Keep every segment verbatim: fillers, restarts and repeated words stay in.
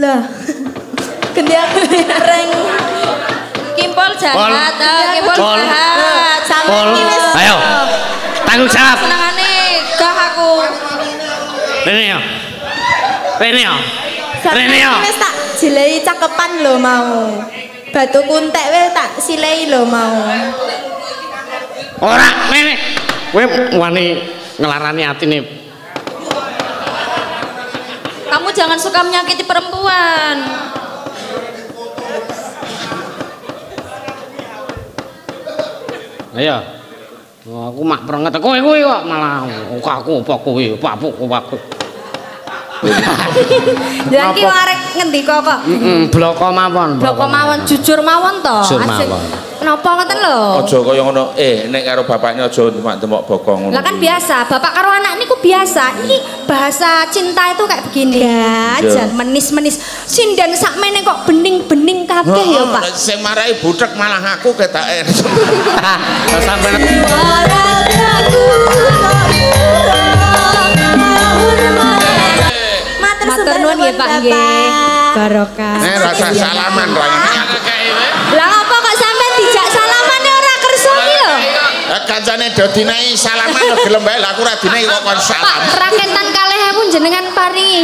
Lah. Ganti aku reng. Kimpol jahat, kimpol jahat. Pol. Ayo. Tanggung jawab. Senengane gah aku. Rene yo. Rene yo. Rene yo. Wis tak jilei cakepan lho mau. Batu kuntek wis tak silei lho mau. Ora, Rene. Kowe wani ngelarani atine. Kamu jangan suka menyakiti perempuan. Ayo. Oh, aku mak prenget kowe kowe kok malah aku apa kowe, apa aku aku. Lah iki arek ngendika kok. Heeh, bloko mawon. Bloko mawon jujur mawon to. Jujur mawon. Kenapa ngoten lho? Aja kaya ngono. Eh, nek karo bapaknya aja demak-demak bokong ngono. Lah kan biasa, bapak karo anak niku biasa. Ini bahasa cinta itu kayak begini. Ya, jan menis-menis. Sinden sakmene kok bening-bening kabeh ya, Pak. Sing marahi butek malah aku ketake. Sampeyan Matur nuwun nggih Pak nggih. Barokah. Eh rasa salaman ra ngene. Lah apa kok sampean dijak salamane ora kersa iki lho? Eh kancane do dinehi salaman lho gelem bae lah aku ra dinehi kok kon salam. Pak raketan kalih ewu jenengan paringi.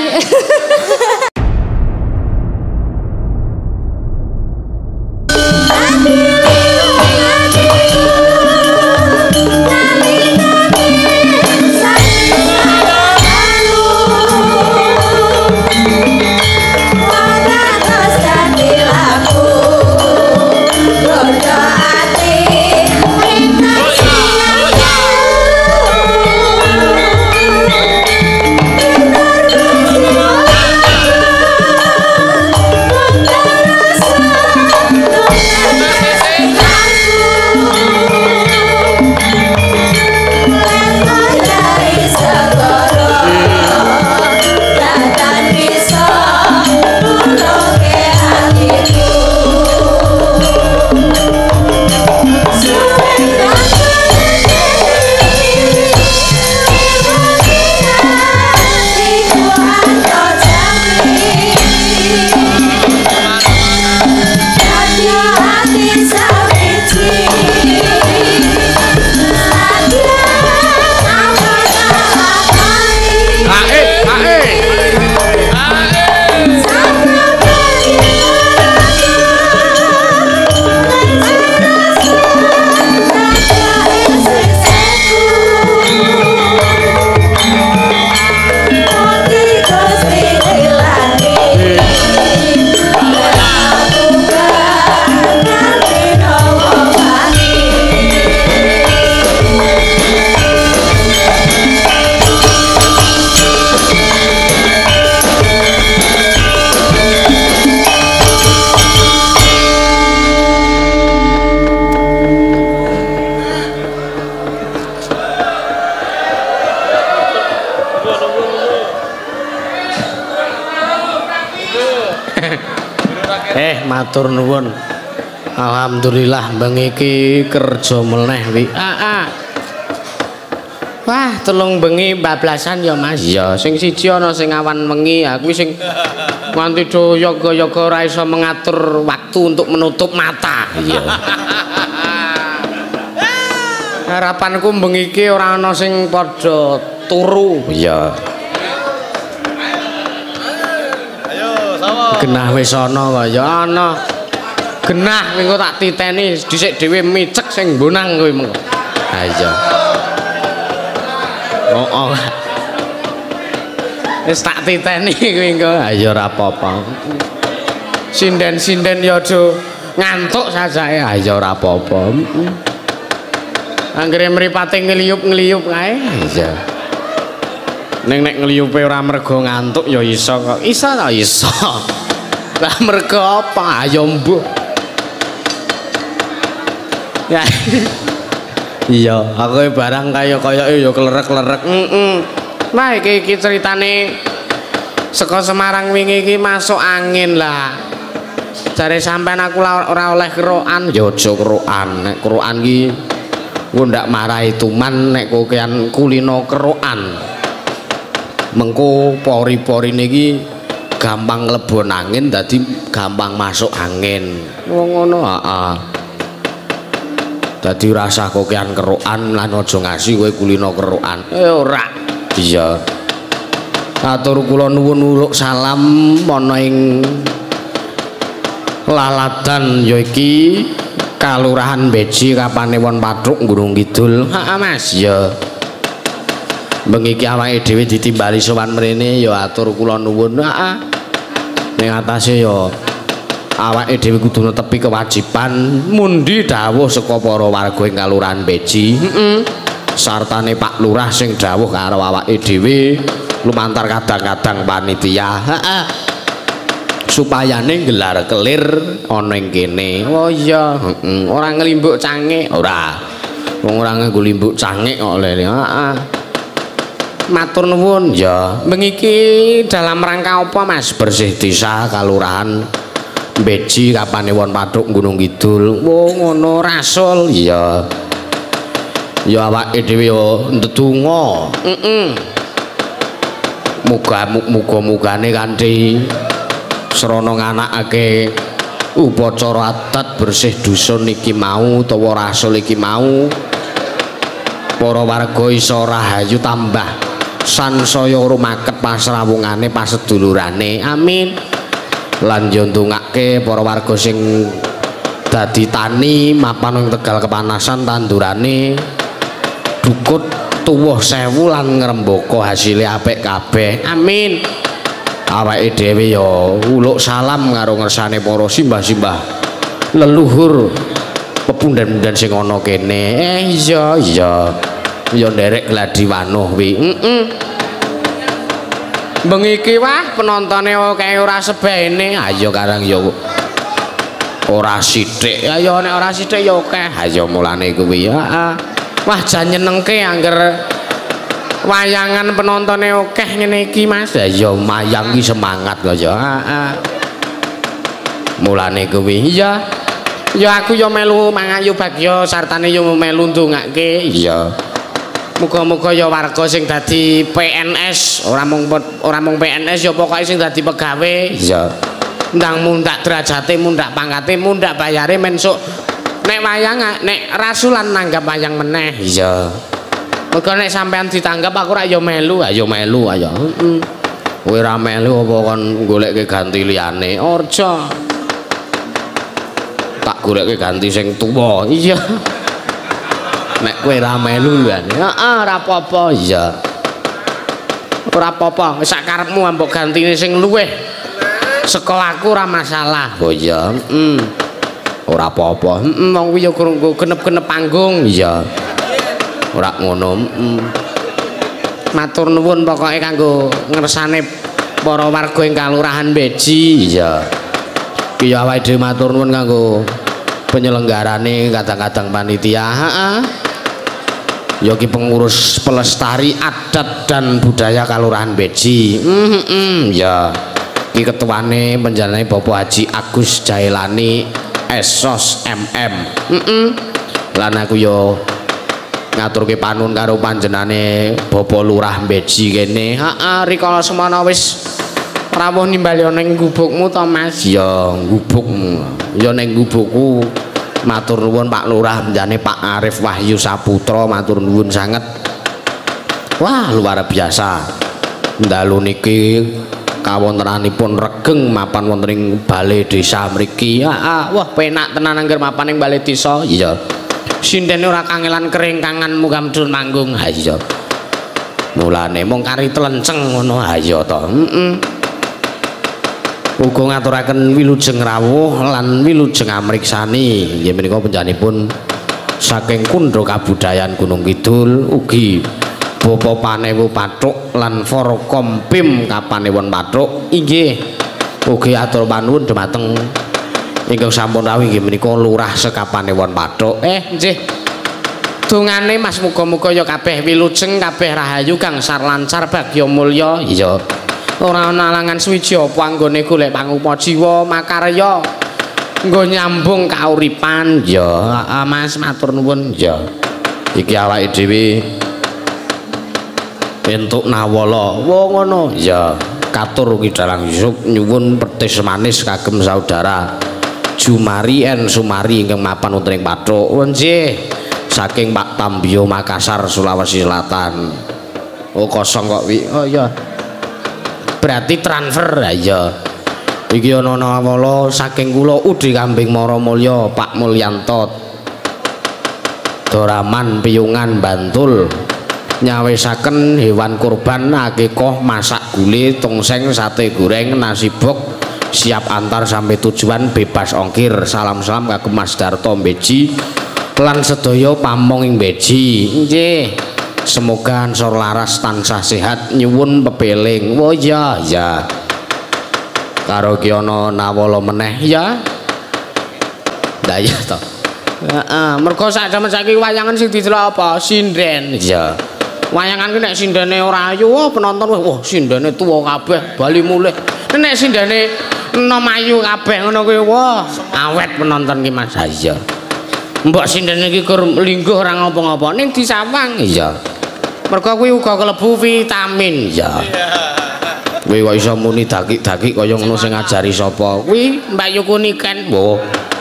matur nuwun. Alhamdulillah bengi iki kerja meneh wi. Ah, ah. Wah, telung bengi bablasan ya Mas. Iya, sing siji ana sing awan wengi, aku sing nganti do yoga-yoga ora iso mengatur waktu untuk menutup mata. Iya. Harapanku bengi iki ora ana sing padha turu. Iya. Ayo, sapa? Genah wis ana kok ya ana. Genah mengko tak titeni dhisik dhewe micek sing mbonang kowe mengko. Ha iya. Oh, oh. Wis tak titeni kowe engko. Ha ya ora apa-apa. Sinden-sinden ya do ngantuk sajake. Ha ya ora apa-apa. Anggere mripate ngliyup-ngliyup kae. Iya. Ning nek ngliyupe ora mergo ngantuk ya iso kok. Iso ta iso. Lah mergo apa? Ayo mbuh. Ya. Iya, aku barang kaya-kayake ya klerek-klerek. Heeh. Nah, iki iki critane saka Semarang wingi iki masuk angin lah. Jare sampean aku ora oleh kerokan, ya aja kerokan. Nek kerokan iki engko ndak marahi tuman nek kokean kulino kerokan. Mengko pori-porine iki gampang mlebon angin dadi gampang masuk angin. Wong ngono, heeh. Dadi rasa kokean kerukan lan aja ngasi kowe kulino kerukan. Eh ora. Iya. Atur kula nuwun uluk salam ana ing Laladan ya iki Kalurahan Beji Kapanewon Patruk Gunung Kidul. Heeh Mas, ya. Bengi iki awake dhewe ditimbali sowan mrene ya atur kula nuwun. Heeh. Ning atase ya awake dhewe kudu netepi kewajiban mundi dawuh saka para warga ing Kalurahan Beji. Heeh. Sartane Pak Lurah sing dawuh karo awake dhewe lumantar kadang-kadang panitia. Heeh. Supayane gelar kelir ana ing kene. Oh iya, heeh. Ora ngelimbuk cangik, ora. Wong ora nganggo limbuk cangik kok lele. Heeh. Matur nuwun ya. Bengi iki dalam rangka apa Mas? Bersih desa Kalurahan Beji Kapanewon Patruk Gunung Kidul. Oh ngono rasul ya. Ya awake dhewe yo ndedonga. Heeh. Muga muga-mugane kanthi srana nganakake upacara adat bersih dusun iki mau utawa rasul iki mau para warga isa rahayu tambah sansaya rumaket pasrawungane pasedulurane. Amin. Lan yo ndongake para warga sing dadi tani mapan ing Tegal kepanasan tandurane dukut tuwuh sewu lan ngrembaka hasile apik kabeh. Amin. Awake dhewe ya uluk salam karo ngersane para simbah-simbah leluhur pepundhen-pundhen sing ana kene. Eh iya iya. Ya nderek gladi wanuh wi. Heeh. Bengi iki wah penontone akeh ora sebene. Ayo karang ya ora sithik. Ayo nek ora sithik ya akeh. Ayo mulane kuwi. Heeh. Wah jan nyenengke angger wayangan penontonnya akeh ngene iki Mas. Ya mayang iki semangat kok ya. Heeh. Mulane kuwi iya. Ya aku ya melu mangayu bagya sartane ya melu ndongake. Iya. Muga-muga ya warga sing dadi P N S, ora mung ora mung P N S ya pokoke sing dadi pegawe. Iya. Ndang mundak derajate, mundak pangkate, mundak bayare mensuk nek wayang nek rasulan nanggap wayang meneh. Iya. Mergo nek sampean ditanggap aku ora ya melu, ayo melu ayo. Heeh. Kowe ora melu apa kon goleke ganti liyane? Orja. Tak goleke ganti sing tuwa. Iya. Nek kowe ora melu liyane. Heeh, ora apa-apa, iya. Ora apa-apa, wis sak karepmu ambok gantine sing luweh. Sekolahku ora masalah. Oh iya, heeh. Ora apa-apa. Heeh, wong kuwi ya genep-genep panggung, iya. Ora ngono. Mm. Matur nuwun pokoke kanggo ngersane para warga ing Kalurahan Beji. Iya. Ki awake dhewe matur nuwun kanggo penyelenggarane kadang-kadang panitia. Heeh. Ya ki pengurus pelestari adat dan budaya Kalurahan Beji. Heeh, mm, ya. Ki ketuane panjenengane Bapak Haji Agus Jailani S O S M M. Heeh. Lan aku yo ngaturke panun karo panjenengane Bapak Lurah Beji kene. Heeh, rikala semana wis rawuh nimbali ning gubukmu to Mas. Ya, gubukmu. Ya ning gubukku. Matur nuwun Pak Lurah njane Pak Arif Wahyu Saputra, matur nuwun sanget. Wah, luar biasa. Dalu niki kawontenanipun regeng mapan wonten ing balai desa mriki. Heeh, wah penak tenan angger mapan ing balai desa. Iya. Sindene ora kangelan kering kangan muga medun manggung. Ha iya. Mulane mung kari tlenceng ngono ha iya to. Heeh. Uga ngaturaken wilujeng rawuh lan wilujeng amriksani. Nggih menika panjenenganipun saking Kundra Kabudayan Gunung Kidul ugi Bapak Panewu Patruk lan Forkompim Kapanewon Patruk. Inggih. Ugi atur panuwun dhumateng ingkang sampun rawuh inggih menika Lurah Sekapanewon Patruk. Eh nggih. Dongane Mas muga-muga ya kabeh wilujeng, kabeh rahayu gangsar lancar bagya mulya. Iya. Ora ana alangan swiji apa anggone golek pangupa jiwa makarya nggo nyambung kauripan. Ya, heeh Mas matur nuwun. Ya. Iki awake dhewe entuk nawala. Wo ngono. Ya. katur ugi dalang Yusuf nyuwun petis manis kagem saudara Jumari en Sumari ingkang mapan wonten ing Pathuk. Nggih, saking Pak Tambio Makassar Sulawesi Selatan. Oh kosong kok wi. Oh iya. Berarti transfer ya. Iki ana nawala saking kula Udi Kambing Maramulya Pak Mulyanto. Doraman Piyungan Bantul. Nyawisaken hewan kurban akikah masak gule tongseng sate goreng nasi bok siap antar sampai tujuan bebas ongkir. Salam-salam kagem Mas Darto Beji lan sedaya pamong ing Beji. Nggih, semoga ansor laras tansah sehat nyuwun pepeling. Oh ya ya karo ki ana nawala meneh ya ndak ya to. Heeh, mergo sak jaman saiki wayangan sing didelok apa sinden ya. Wayangan ki nek sindene ora ayu, wah penonton wah sindene tuwa kabeh bali mulih. Nek sindene enom ayu kabeh ngono kuwi wah awet penonton ki Mas. Ha iya. Mbok sindene iki kur lingguh ora ngopo-ngopo ning disawang iya. Mergo kuwi uga kelebu vitamin ya. Kuwi kok iso muni dakik-dakik kaya ngono sing ngajari sapa? Kuwi Mbak Yukuni Ken. Wo.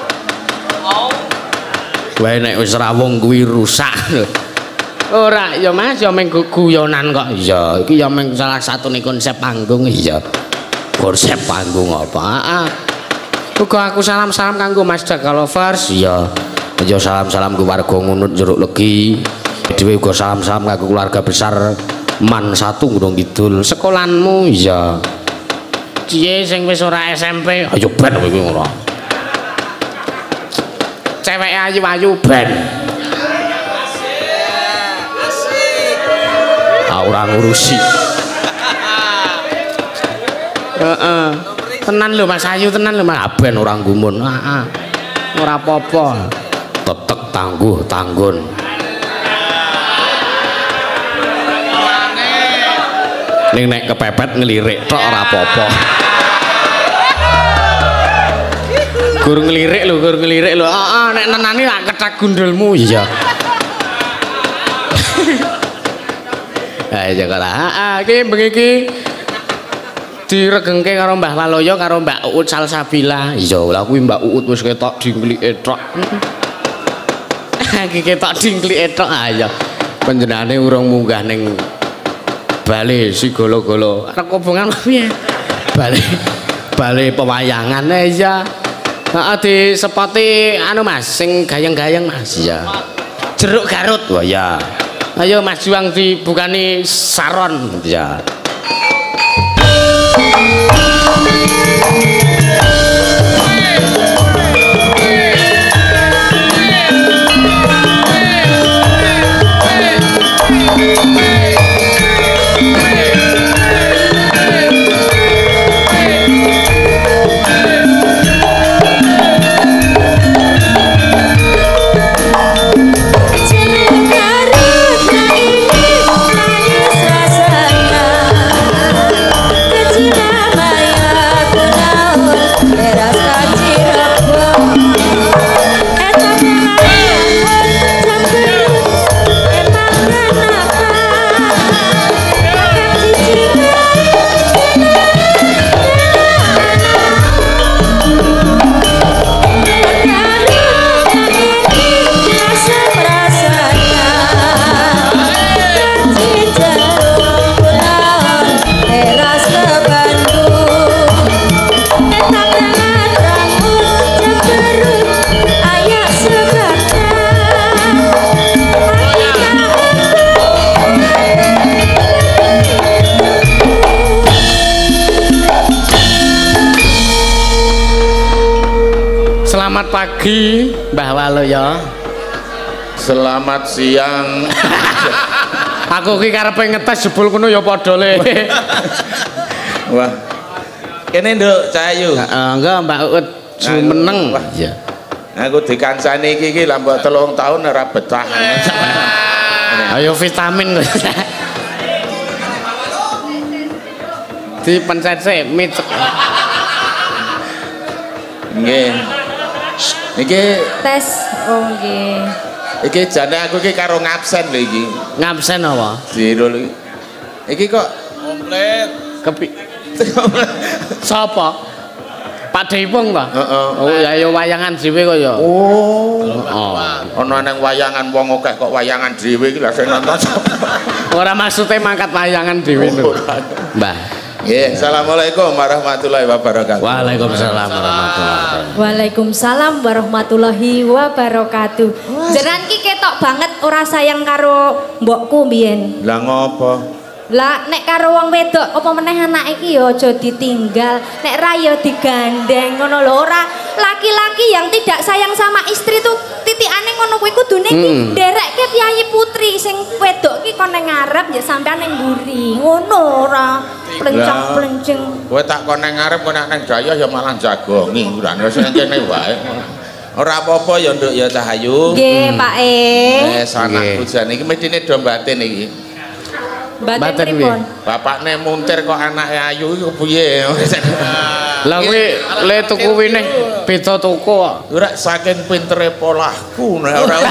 Wae nek wis rawung kuwi rusak. Ora ya Mas, ya meng guyonan kok. Iya, iki ya meng salah satune konsep panggung iya. Konsep panggung apa? Heeh. Uga aku salam-salam kanggo Mas Jaga Lovers iya. Ya salam-salam ke warga Ngunut Jeruk Legi. Dhewe uga salam-salam kanggo keluarga besar Man satu Gunung Kidul. Sekolanmu iya. Ciye sing wis ora S M P, ayo ben kowe ora. Ceweke ayu-ayu ben. Ora ngurusi. Heeh. Tenan lho Mas Ayu, tenan lho Mas. Ben ora gumun. Heeh. Ora apa-apa. Tetek tangguh tanggun. Ning nek kepepet ngelirik tok ora apa-apa. Gur ngelirik lho, gur ngelirik lho. Heeh, nek nenani tak ketak gundulmu iya. Ayo kok ah iki bengi iki diregengke karo Mbah Waloyo karo Mbak Uut Salsabila. Iya lha kuwi Mbak Uut wis ketok dingklike tok. Iki ketok dingklike tok ayo. Panjenengane urung munggah ning bale si golo-golo. Arep kobongan piye? Bale bale pewayangan ya. Heeh disepoti anu Mas sing gayeng-gayeng Mas ya. Jeruk Garut. Wah ya. Ayo Mas Juang dibukani saron ya. Selamat pagi Mbah Waloyo. Selamat siang. Aku ki karepe ngetes jebul kono ya padha le. Wah. Kene Nduk Cahayu. Heeh, enggak Mbak Uut jumeneng. Iya. Aku dikancani iki iki lambok telung tahun ora betah. Ayo vitamin. Dipencet sik mit. Nggih. Iki Tes. Oh nggih. iki jane aku iki karo ngabsen lho iki. Ngabsen apa? Zero lho. Iki kok komplit. Kepi Sapa? Pak Deipung ta? Heeh. Oh ya ya wayangan dhewe kok ya. Oh. Oh. Ana nang wayangan wong akeh kok wayangan dhewe iki lha sing nonton sapa? Ora maksude mangkat wayangan dhewe lho. Mbah. Nggih, Assalamualaikum warahmatullahi wabarakatuh. Waalaikumsalam warahmatullahi wabarakatuh. Waalaikumsalam warahmatullahi wabarakatuh. Jenengan ki ketok banget ora sayang karo mbokku mbiyen. Lah ngopo? Lah nek karo wong wedok apa meneh anak iki ya aja ditinggal. Nek ra ya digandeng ngono lho. Ora laki-laki yang tidak sayang sama istri tuh titikane ngono kuwi kudune iki Hmm. nderekke piyayi putri sing wedok ki kon ning ngarep ya sampean ning mburi. Ngono ora plencang-plenceng. Kowe tak kon nang ngarep kok nang daya ya malah jagongi urane sing kene wae. Ora apa-apa ya Nduk ya Cahayu. Nggih, Pak E. Wes anakku jan iki mestine do batin iki. Batin Batin pripun? Bapakne muntir kok anake ayu iku piye? Lah kuwi le tuku winih beda tuku kok. Ora saking pintere polahku nek ora.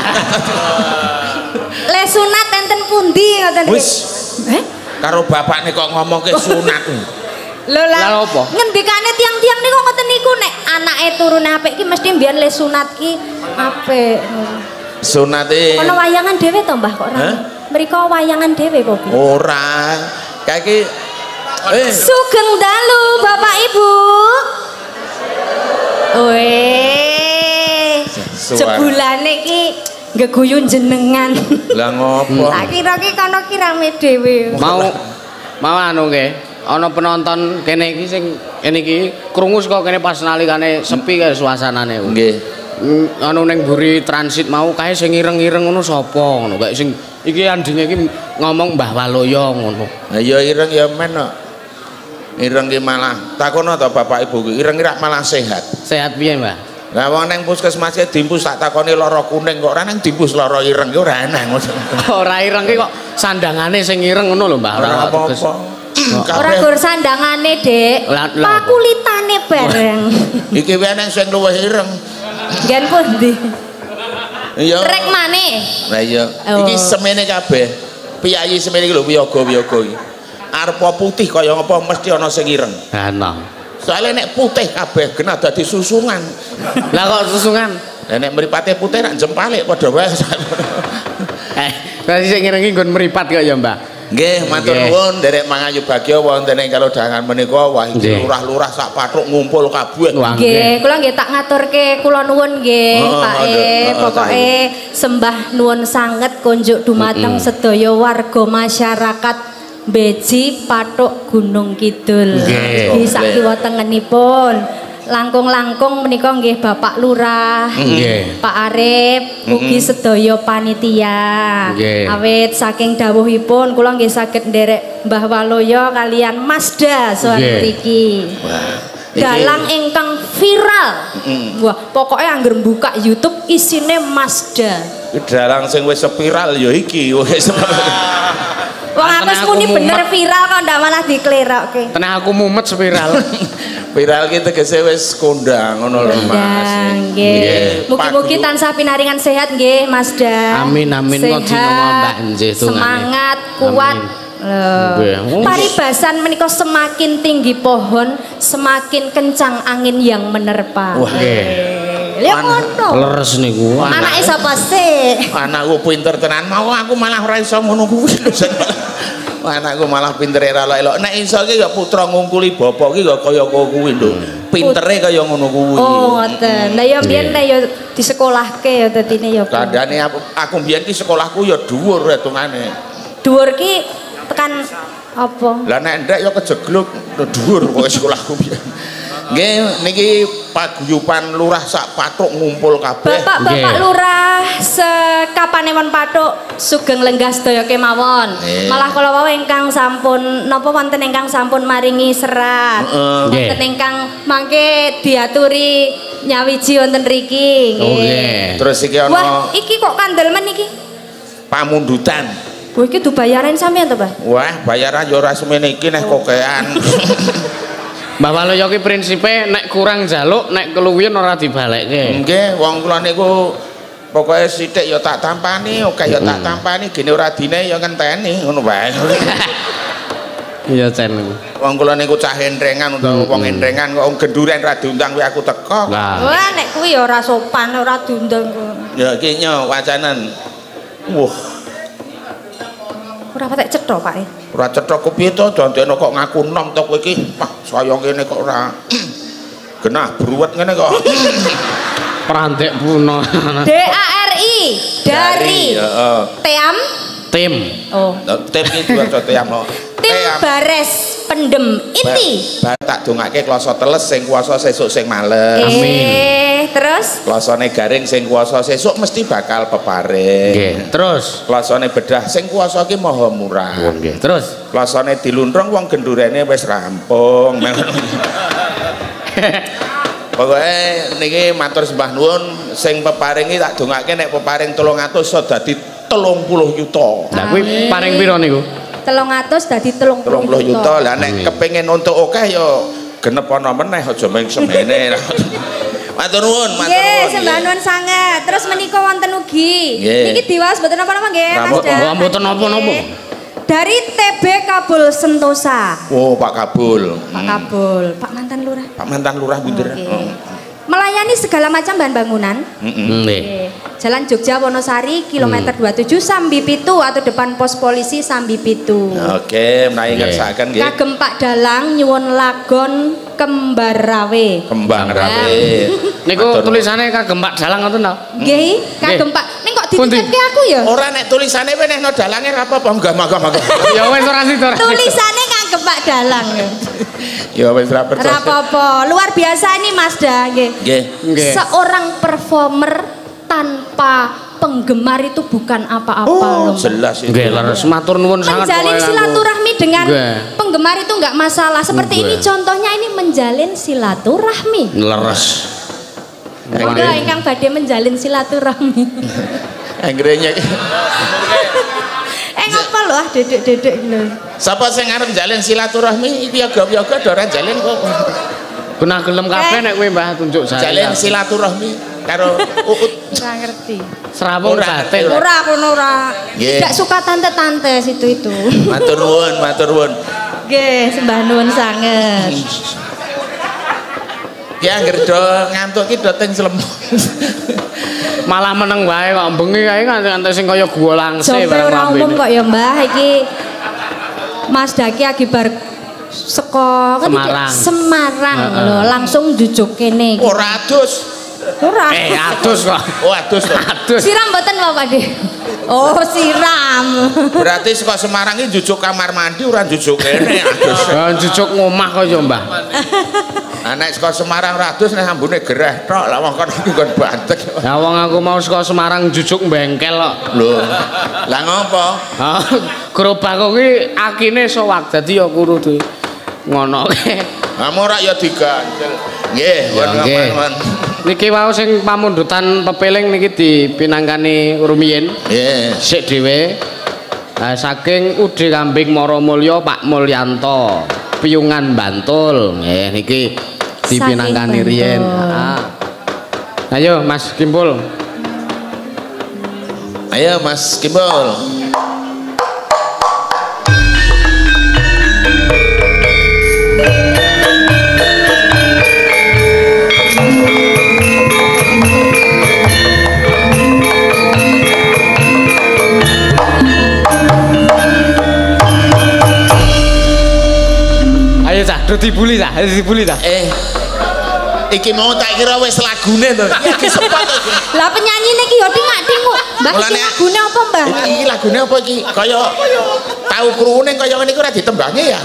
Le sunat enten pundi ngoten iki? Wis. Eh? Karo bapakne kok ngomongke sunat. Lho Lah lah. apa? Ngendikane tiang-tiang niku ngoten niku nek anake turune apik ki mesti mbiyen le sunat ki apik. Sunate Ana wayangan dhewe to, Mbah kok ora? Hah? Mriko wayangan dhewe kok. Bi? ora. Kayak iki eh Sugeng dalu Bapak Ibu. Weh. Suara. Jebulane ki ngeguyu jenengan. lah ngopo? Tak kira ki kono ki rame dhewe. Mau mau anu nggih. Ana penonton kene iki sing kene iki krungu kok kene pas nalikane sepi kae suasanane. Nggih. Mm, anu ning mburi transit mau kae sing ireng-ireng ngono sapa ngono kae sing iki andinge iki ngomong Mbah Waloyo ngono. Lah ya ireng ya men kok. Ireng ki malah takono to Bapak Ibu ki ireng rak malah sehat. Sehat piye, Mbah? Lah wong ning puskesmas ki dimpus tak takoni lara kuning kok ora nang dimpus lara ireng ki ora enak ngono. Ora ireng ki kok sandangane sing ireng ngono lho, Mbah. Ora ateges. apa-apa. Ora gur sandangane, Dek. Lah, lah apa? Pakulitane bareng. Iki wae nang sing luwih ireng. Gen pundi? Iya. Rek maneh. Lah iya. Oh. Iki semene kabeh. Piyayi semene iki lho wiyaga-wiyaga iki. Arepa putih kaya apa mesti ana sing ireng. Ana. Soale nek putih kabeh kena dadi susungan. Lah kok susungan? Lah nek mripate putih rak jempalik padha wae. Eh, berarti sing ireng iki nggon mripat kok ya, Mbah. Nggih, matur Nggih. nuwun nderek mangayu bagya wonten ing kalodhangan menika wah iki Nggih. lurah-lurah sak patruk ngumpul kabeh. Wah, Nggih, kula nggih tak ngaturke kula nuwun nggih, Oh, Pak ada. E. Oh, Pokoke sembah nuwun sanget kunjuk dumateng sedaya warga masyarakat Beji Pathuk Gunung Kidul. Nggih. Di sakiwa tengenipun langkung-langkung menika nggih Bapak Lurah, Nggih. Pak Arif, ugi sedaya panitia. Nggih. Awit saking dawuhipun kula nggih saged nderek Mbah Waloyo kalian Mazda soal Nggih. mriki. Dalang ingkang viral. Wah, pokoknya angger buka YouTube isine Mazda. Dalang sing wis spiral ya iki wis. Wong aku Antene aku muni bener mumet. viral kok ndak malah diklerokke. Tenang aku mumet spiral. Viral ki tegese wis kondang ngono lho Mas. Dan nggih. Mugi-mugi Paglu- tansah pinaringan sehat nggih Mazda. Amin, amin. Kok Sehat, dinomo Mbak nggih, tungane. semangat, kuat. Amin. Loh. Nggih. Paribasan menika semakin tinggi pohon, semakin kencang angin yang menerpa. Wah. Nggih. Ya ngono. Leres niku. Anake sapa sih? Anakku pinter tenan mau aku malah ora iso ngono kuwi lho. Anakku malah pinter ora elok. Nek iso ki ya putra ngungkuli bapak ki ya kaya kuwi lho. Pintere kaya ngono kuwi. Oh, ngoten. Lah ya mbiyen nek ya disekolahke ya dadine ya. Bu. Kandhane aku, aku mbiyen ki sekolahku ya dhuwur hitungane. Dhuwur ki tekan apa? Lah nek ndek ya kejegluk dhuwur kok sekolahku biyen. Nggih niki paguyuban lurah sak patruk ngumpul kabeh. Bapak-bapak Nggih. lurah sekapanipun Pathuk sugeng lenggah sedaya kemawon. Nggih. Malah kala wau ingkang sampun napa wonten ingkang sampun maringi serat. Heeh. Wonten Nggih. ingkang mangke diaturi nyawiji wonten riki. Oh, nggih. Terus iki ana Wah, iki kok kandel men iki? pamundutan. Wah, iki dibayarin sampean to, Pak? Wah, bayaran ya ora semene iki nek kokean. Mbah Waloyo ki prinsipe nek kurang jaluk, nek keluwihan ora dibalekke. Nggih, wong kula niku pokoke sithik ya tak tampani, oke ya tak tampani, gene ora dine ya ngenteni ngono wae. Iya, Cen. wong kula niku cah entrengan utawa wong entrengan kok genduren ra diundang kuwi aku teko. Wah, nek kuwi ya ora sopan, ora diundang kok. Ya iki nyo wacanan. Wah. Ora patek cetha, Pak. Ora cetha kepiye to dandene kok ngaku nom to kowe iki. Wah, saya ngene kok ora genah bruwet ngene kok. Prantek puno. D A R I dari heeh. Team Tim. Oh. Tim iki diwaca Team. Tim Bares Pendem Inti. Bar tak dongake klasa teles sing kuwasa sesuk sing males. Eh, terus Klasane garing sing kuwasa sesuk mesti bakal peparing. Nggih. Terus Klasane bedah sing kuwasa ki maha murah. nggih. Terus Klasane diluntrung wong gendurene wis rampung. Pokoke niki matur sembah nuwun sing peparingi tak dongake nek peparing telung atus iso dadi telung puluh juta. lah kuwi paring pira niku? telung atus dadi telung telung puluh puluh juta. Lah nek kepengin untuk akeh ya genep ana meneh aja mung semene. Matur nuwun, matur Nggih, nuwun. sembah nuwun sanget. Terus menika wonten ugi. Nggih. Niki diwaos mboten napa-napa nggih, Mas Napa- Dan. Wah, mboten napa-napa. Dari T B Kabul Sentosa. Oh, Pak Kabul. Pak Hmm. Kabul, Pak mantan lurah. Pak mantan lurah bundir. Oke. Oh. Melayani segala macam bahan bangunan. Heeh. Nggih. Jalan Jogja Wonosari kilometer dua puluh tujuh Sambi Pitu atau depan pos polisi Sambi Pitu. Oke, menawi ngersakaken nggih. Kagem Pak Dalang nyuwun lagon Kembar Rawe. Kembang rawe. Niku Matur nuwun. tulisane kagem Pak Dalang ngoten ta? Nggih, kagem Pak. Ning kok Pundi? dititipke aku ya? Ora nek tulisane wenehno dalange ra apa-apa, enggak mangga mangga. Ya wis ora sida ora. Tulisane kagem Pak Dalang. Ya wis ra percaya. Ora apa-apa. Luar biasa ini Mas Da nggih. Nggih. Nggih. Seorang performer tanpa penggemar itu bukan apa-apa Oh, loh. jelas itu. Nggih, leres matur nuwun sangat Menjalin pokoke silaturahmi dengan Nggih. penggemar itu nggak masalah. Seperti Nggih. ini contohnya ini menjalin silaturahmi. leres. Monggo ingkang badhe menjalin silaturahmi. Anggrenya. eh ngapa lho ah dedek-dedek lho. Sapa sing arep njalin silaturahmi iki yoga-yoga do ora njalin kok. Gunah gelem kabeh nek kowe Mbah tunjuk saya. Njalin silaturahmi karo Uut. Ora ngerti. Serawung Ora, batin. ora. Ora kono ora. Nggih. Tidak suka tante-tante situ itu. Matur nuwun, matur nuwun. Nggih, sembah nuwun sanget. Ya anggere do ngantuk ki do teng slemu. Malah meneng wae kok bengi kae nganti sing kaya gua langse Jombe barang ora umum lambene. kok ya Mbah iki Mas Daki akibar seko Semarang. Semarang Heeh. lho langsung jujuk kene iki. Ora adus. Ora. Eh adus kok. Oh adus to. Adus. Siram mboten lho Pak De. Oh, siram. Berarti saka Semarang iki jujuk kamar mandi ora jujuk kene adus. Ya jujuk ngomah kaya Mbah. Anak saka Semarang ora adus nek ambune gereh tok lah wong kono iki kon bantek. Ya wong aku mau saka Semarang jujuk bengkel kok. Lho. Lah ngopo? Ah, gerobak kuwi akine sowak dadi ya kudu ngono ke. Kamu ora ya diganjel. Nggih, Ya, won nggih. won. Niki wau sing pamundutan pepeling niki dipinangkani rumiyin. Nggih. Sik dhewe. Nah, saking Ude Kambing Maramulya Pak Mulyanto, Piyungan Bantul. Nggih niki dipinangkani Saking riyen. Bantul. Ah. Ayo Mas Kimpul. Ayo Mas Kimbol. Ayo cah, do dibuli cah, ayo dibuli cah. Eh. Iki mau tak kira wis lagune to. Iki sepot to. Lah penyanyine iki ya dingak-dinguk. Mbah iki Mulane- lagune apa, Mbah? Iki, iki lagune apa iki? Kaya tahu krungu kaya ngene iki ora ditembangi ya.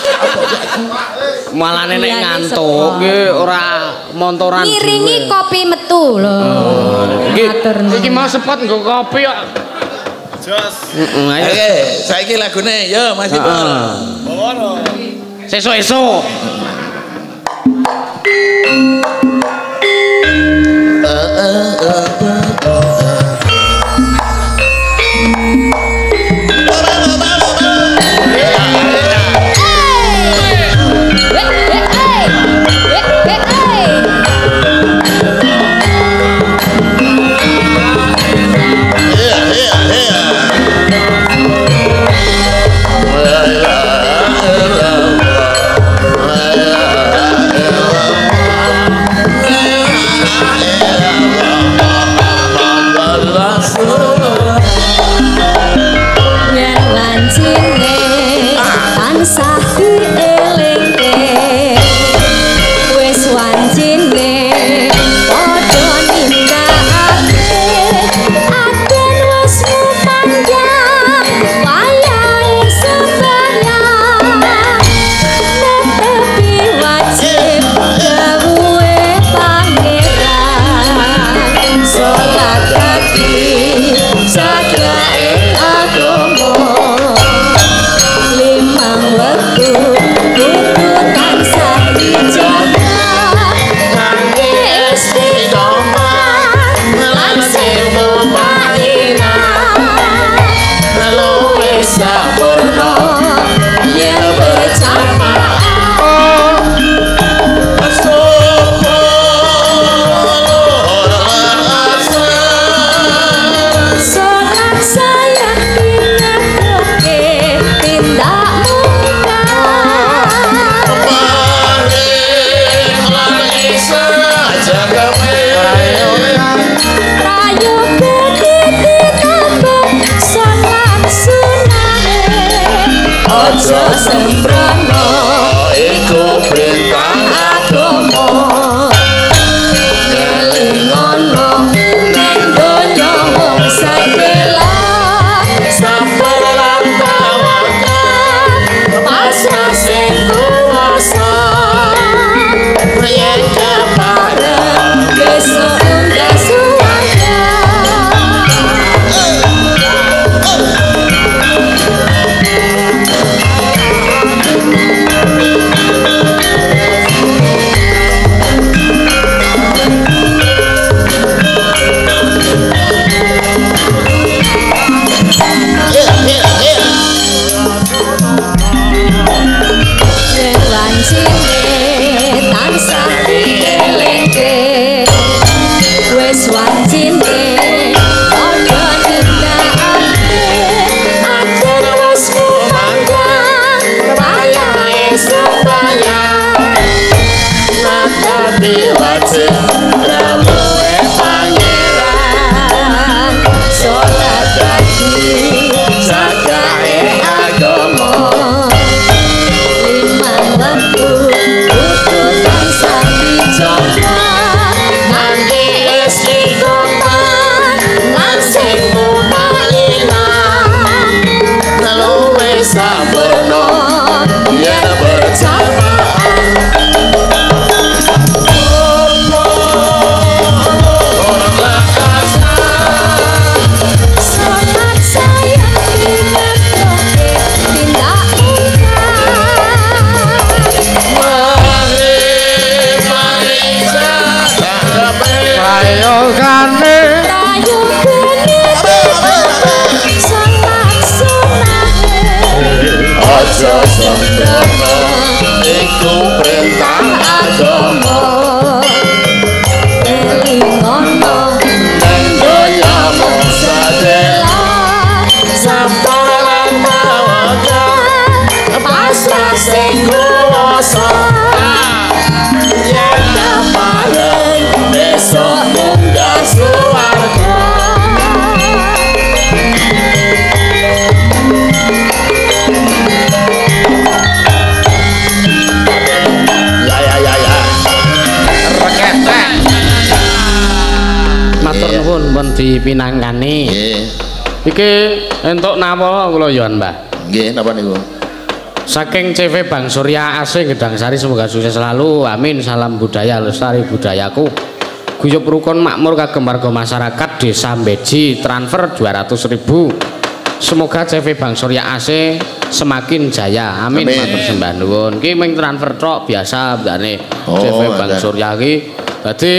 Malah nek Iya, ngantuk seko. nggih ora montoran. Ngiringi dhewe. kopi metu lho. Iki Matur nuwun. iki mau sepot nggo kopi kok. Jos. Heeh, ayo. Oke, saiki lagune yo Mas Kimbol. Heeh. Sesuk-esuk. Eh, eh, eh. Eh, eh, eh. Iya, iya, iya. aja sembrono iku perintah agama ngelingono nang donya wong sakela sabar lan tawakal pasrah sing kuwasa yen kepareng besok unggah suwarga. Di pinangkani. Nggih. Iki entuk napa kula ya, Mbah? Nggih, napa niku? Saking C V Bang Surya A C Gedang Sari semoga sukses selalu. Amin. Salam budaya lestari budayaku. Guyub rukun makmur kagem warga masyarakat Desa Beji transfer dua ratus ribu. Semoga C V Bang Surya A C semakin jaya. Amin. Matur sembah nuwun. Ki ming transfer tok biasa mbane oh, C V Bang Surya ki. Dadi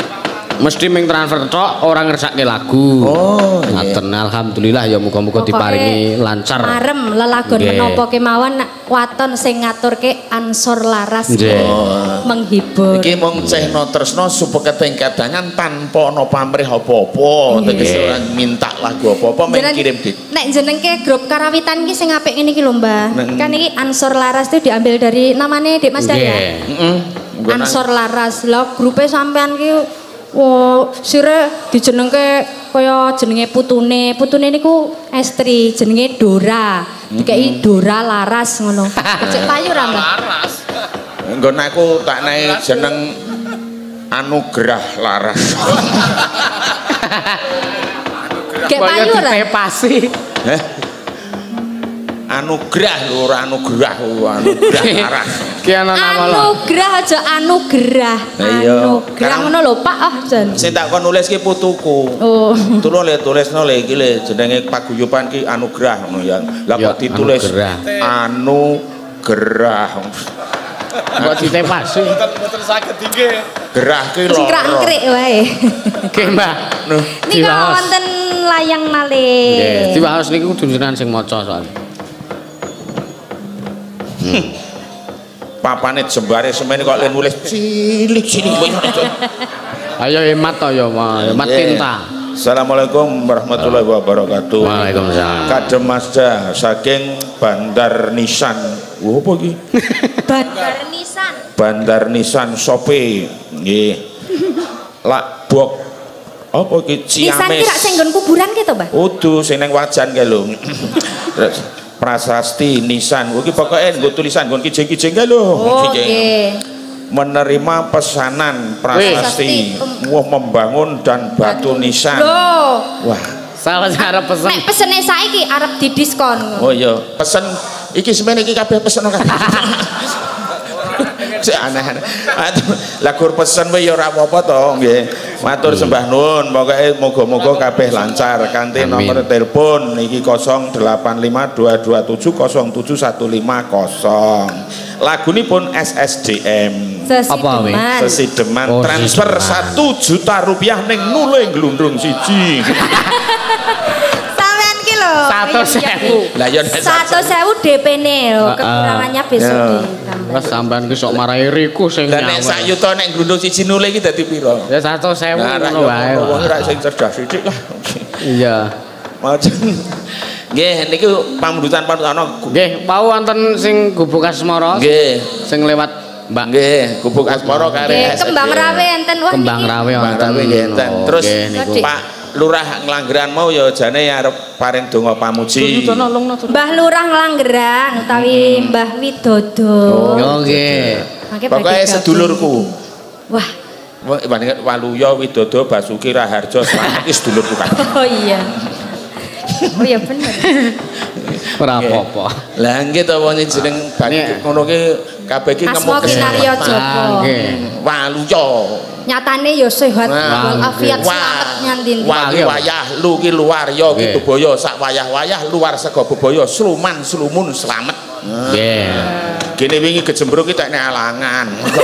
mesti ming transfer tok orang ngersake lagu. Oh, ngaten alhamdulillah ya muga-muga diparingi lancar. Marem lelagon menapa kemawon waton sing ngaturke Ansor Laras oh. menghibur. Iki mung cehno tresno supaya ketingkatangan tanpa ana pamrih apa-apa. Tegese minta lagu apa-apa mung kirim di. Nek jenengke grup karawitan iki sing apik ngene iki lho, Mbah. Kan iki Ansor Laras itu diambil dari namanya Dik Mas Daya. Heeh. Ansor Laras. Lah grupe sampean ki oh, sire dijenengke kaya jenenge putune. Putune niku estri jenenge Dora. Dikeki Dora Laras ngono. Cek payu ra, Mbak? Laras. Nggon aku tak naik jeneng Anugerah Laras. Gek payu ra? Ditepasi. Heh. Anugerah lho, ora anugerah, anugerah Laras. Ki ana nama lho. Anugerah aja anugerah. Anugerah ngono lho, Pak. Ah, jan. Sing tak kon nulis ki putuku. Oh. Tulung le tulisno le iki le jenenge paguyuban ki Anugerah ngono ya. Lah kok ditulis Anugerah. Kok ditepasi? Mboten saged nggih. Gerah ki lho. Sing krak-krik wae. Nggih, Mbak. Nika wonten layang malih. Nggih, diwaos niku kudu jenengan sing maca soalnya. Hmm. Papane jembare semen kok le nulis cilik-cilik. Ayo hemat to ya, hemat tinta. Assalamualaikum warahmatullahi wabarakatuh. Waalaikumsalam. Kadem Mazda saking Bandar Nisan. Wo apa iki? Bandar Nisan. Bandar Nisan Sope. Nggih. Lak bok apa iki Ciamis. Nisan ki rak sing nggon kuburan ki to, Mbah? Udu sing ning Wajan kae lho. prasasti nisan iki pokoke nggo tulisan nggo kijing-kijing kae lho. Oke. Menerima pesanan prasasti wah membangun dan batu nisan. Loh. Wah, salah cara pesen. Nek pesene saiki arep didiskon. oh iya, pesen iki semene iki kabeh pesen kabeh. Sik aneh-aneh. Lah gur pesen wae ya ora apa-apa to, nggih. Matur sembah nuwun, pokoke muga-muga kabeh lancar. Kanthi nomor telepon niki nol delapan lima dua dua tujuh nol tujuh satu lima nol. Lagunipun S S D M. Apa we? Sesideman Oh, transfer satu juta rupiah ning nule glundung siji. Sampean ki lho. Satu sewu. Lah ya Satu sewu D P-ne lho, kekurangannya besok ditambah. Wes sampean ki sok marahi riku sing Lah nek sak yuta nek glundung siji nule iki dadi piro? ya satu sewu ngono wae. Wong ora sing cerdas sithik lah. Iya. Majen. Nggih niku pamundutan-pamundutana. Nggih, mau wonten sing gubuk asmara. Nggih, Sing lewat Mbak. nggih, gubuk asmara kare. Nggih, kembang rawe enten wah Kembang niki. rawe Kembang wonten. rawe nggih enten. Terus Nggih, niku. Pak Lurah Nglanggeran mau ya jane arep paring donga pamuji. Mbah Lurah Nglanggeran utawi Mbah Widodo. Yo nggih. Mangke Pokoke badhe gabung. sedulurku. Wah. Bandingan Waluya Widodo Basuki Raharjo selamat iki sedulurku kan. Oh iya. Oh iya bener. Ora apa-apa. Lah nggih to wong jeneng Nek- ngono ki kabeh iki Asma Kinarya Joko. Nggih. Waluya. Nyatane ya sehat Wah, walafiat Wah, selamat nyantin. wah ki wayah lu ki luar ya ki Nggih. bebaya sak wayah-wayah luar saka bebaya sluman slumun slamet. Nggih. Gene wingi gejembruk ki tek nek alangan.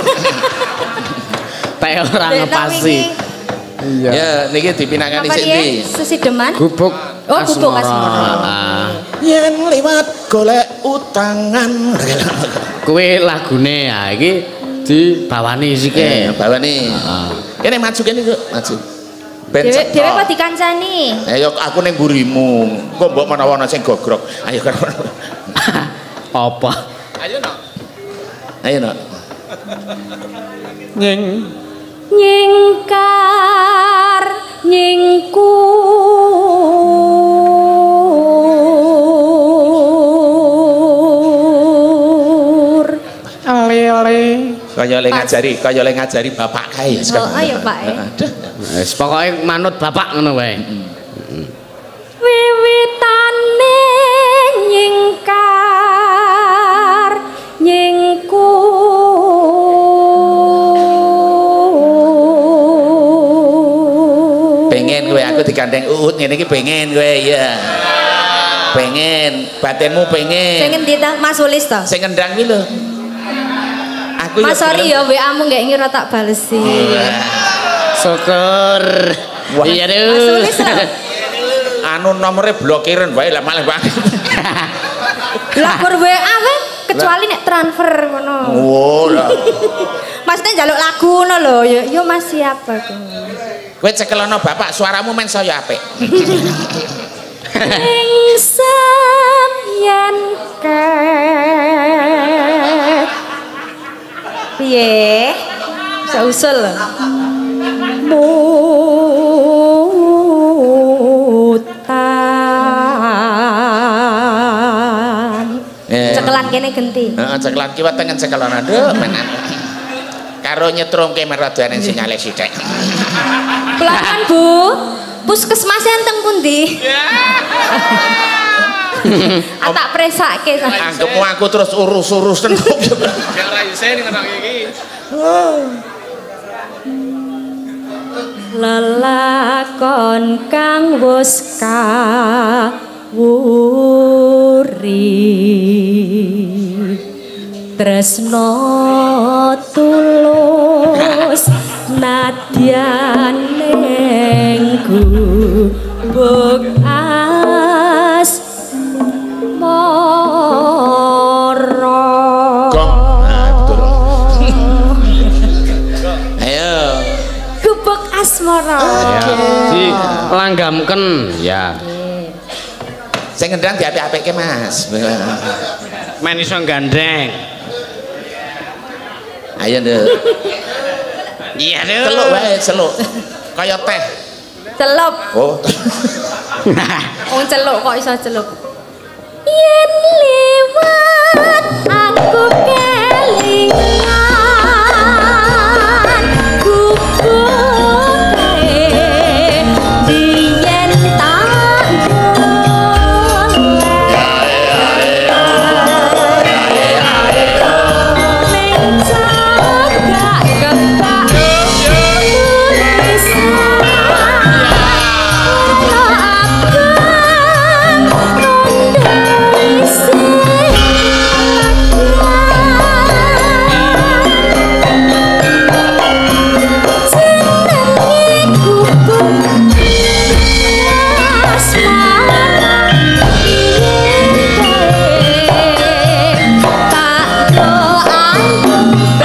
Tek ora ngepasi. Iya. Ya niki dipinangani Apa sik dia? ndi? Sesideman? Gubuk Oh, gubuk asmara. Ah. Yen liwat golek utangan. Kuwi lagune ya iki dibawani Eh, sike. bawane. Ah. Kene maju kene yuk, maju. Ben Dewe cetha. dewe kok dikancani? Ayo aku ning mburimu. Kok mbok menawa ana sing gogrok. Ayo kan. Apa? Ayo no. Ayo no. Nying. Nyingkar nyingkur. Ale-ale. Kaya le ngajari, kaya le ngajari bapak kae. Oh, ayo Pak. eh. Aduh. Wis pokoke manut bapak ngono wae. Wiwitane nyingkar nyingkur. Pengen kowe aku digandeng uut ngene iki pengen kowe ya. Pengen, batinmu pengen. Sing endi ta? Mas Ulis to? Sing ngendang kuwi lho. Aku Mas sorry gelem. ya W A-mu nggak ngira tak balesi. Syukur. Wah. Iya Mas duh. Ulis to? Anu nomornya blokiran wae lah malah banget. Lah kur W A wae kecuali nek transfer ngono. Oh lah. Maksudnya njaluk lagu ngono lho. Yo yo Mas siapa tuh? Kowe cekelono bapak suaramu men saya apik. Ing samyan ke piye? Sausul. Mutan. Eh. Cekelan kene genti. Heeh, cekelan kiwa tengen cekelon aduh menan. Karo nyetrumke meradane sinyale sithik. Pelan Bu. Puskesmas enteng pundi? Atak presake sa. Anggepmu aku terus urus-urus tenan. Ora iso ning ngono iki. Lelakon kang wis kawuri tresno tulus nadyan ning gubuk asmara. Gong. Nah, betul. Ayo. Gubuk asmara. Di langgamken ya. Sing ngendang diapik-apike Mas. Men iso gandeng. Ayo nduk. Iya duh. Celuk wae, celuk. Kaya teh. Celup. Oh. Wong celuk kok iso celuk. yen liwat aku kelingan guguk kae biyen tak Bye.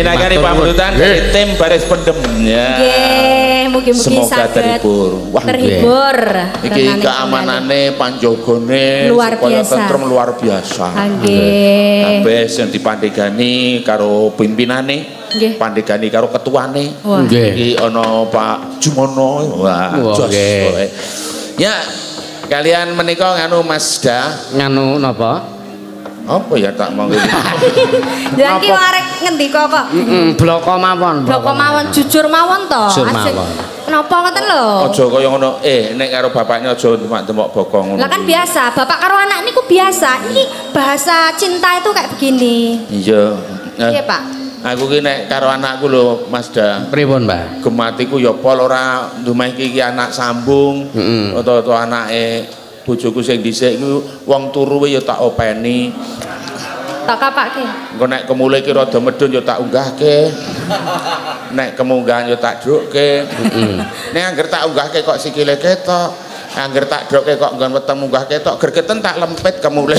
minangkani pamrutan dari tim baris pendem ya. Nggih, mugi-mugi Semoga saged terhibur. Wah, terhibur. iki keamanane panjogone luar supaya biasa. tentrem luar biasa. Nggih. Kabeh sing dipandegani karo pimpinane, Nggih. pandegani karo ketuane. Wah. Nggih. Iki ana Pak Jumono. Wah, Wah, jos. nggih. Pokoke. Ya, kalian menika nganu Masda. Nganu napa? Apa ya tak monggo. Jangan ki arek ngendika kok. Heeh, bloko mawon. Bloko mawon jujur mawon to. Jujur Asik. mawon. Kenapa ngoten lho? Aja kaya ngono. Eh, nek karo bapaknya aja demak-demak bokong ngono. Lah kan biasa, bapak karo anak niku biasa. Ini bahasa cinta itu kayak begini. Iya. Nah, Iya, Pak. aku ki nek karo anakku lho, Masda. Pripun, Mbah? Gematiku ya pol ora ndumehke iki anak sambung. Heeh. Utawa anake bojoku sing dhisik iku wong turu ya tak openi. Tak kapake. Engko nek kemule ki rada medun ya tak unggahke. Nek kemunggahan ya tak drukke. Heeh. Nek angger tak unggahke kok sikile ketok. Angger tak drukke kok nggon weteng munggah ketok, gregeten tak lempit kemule.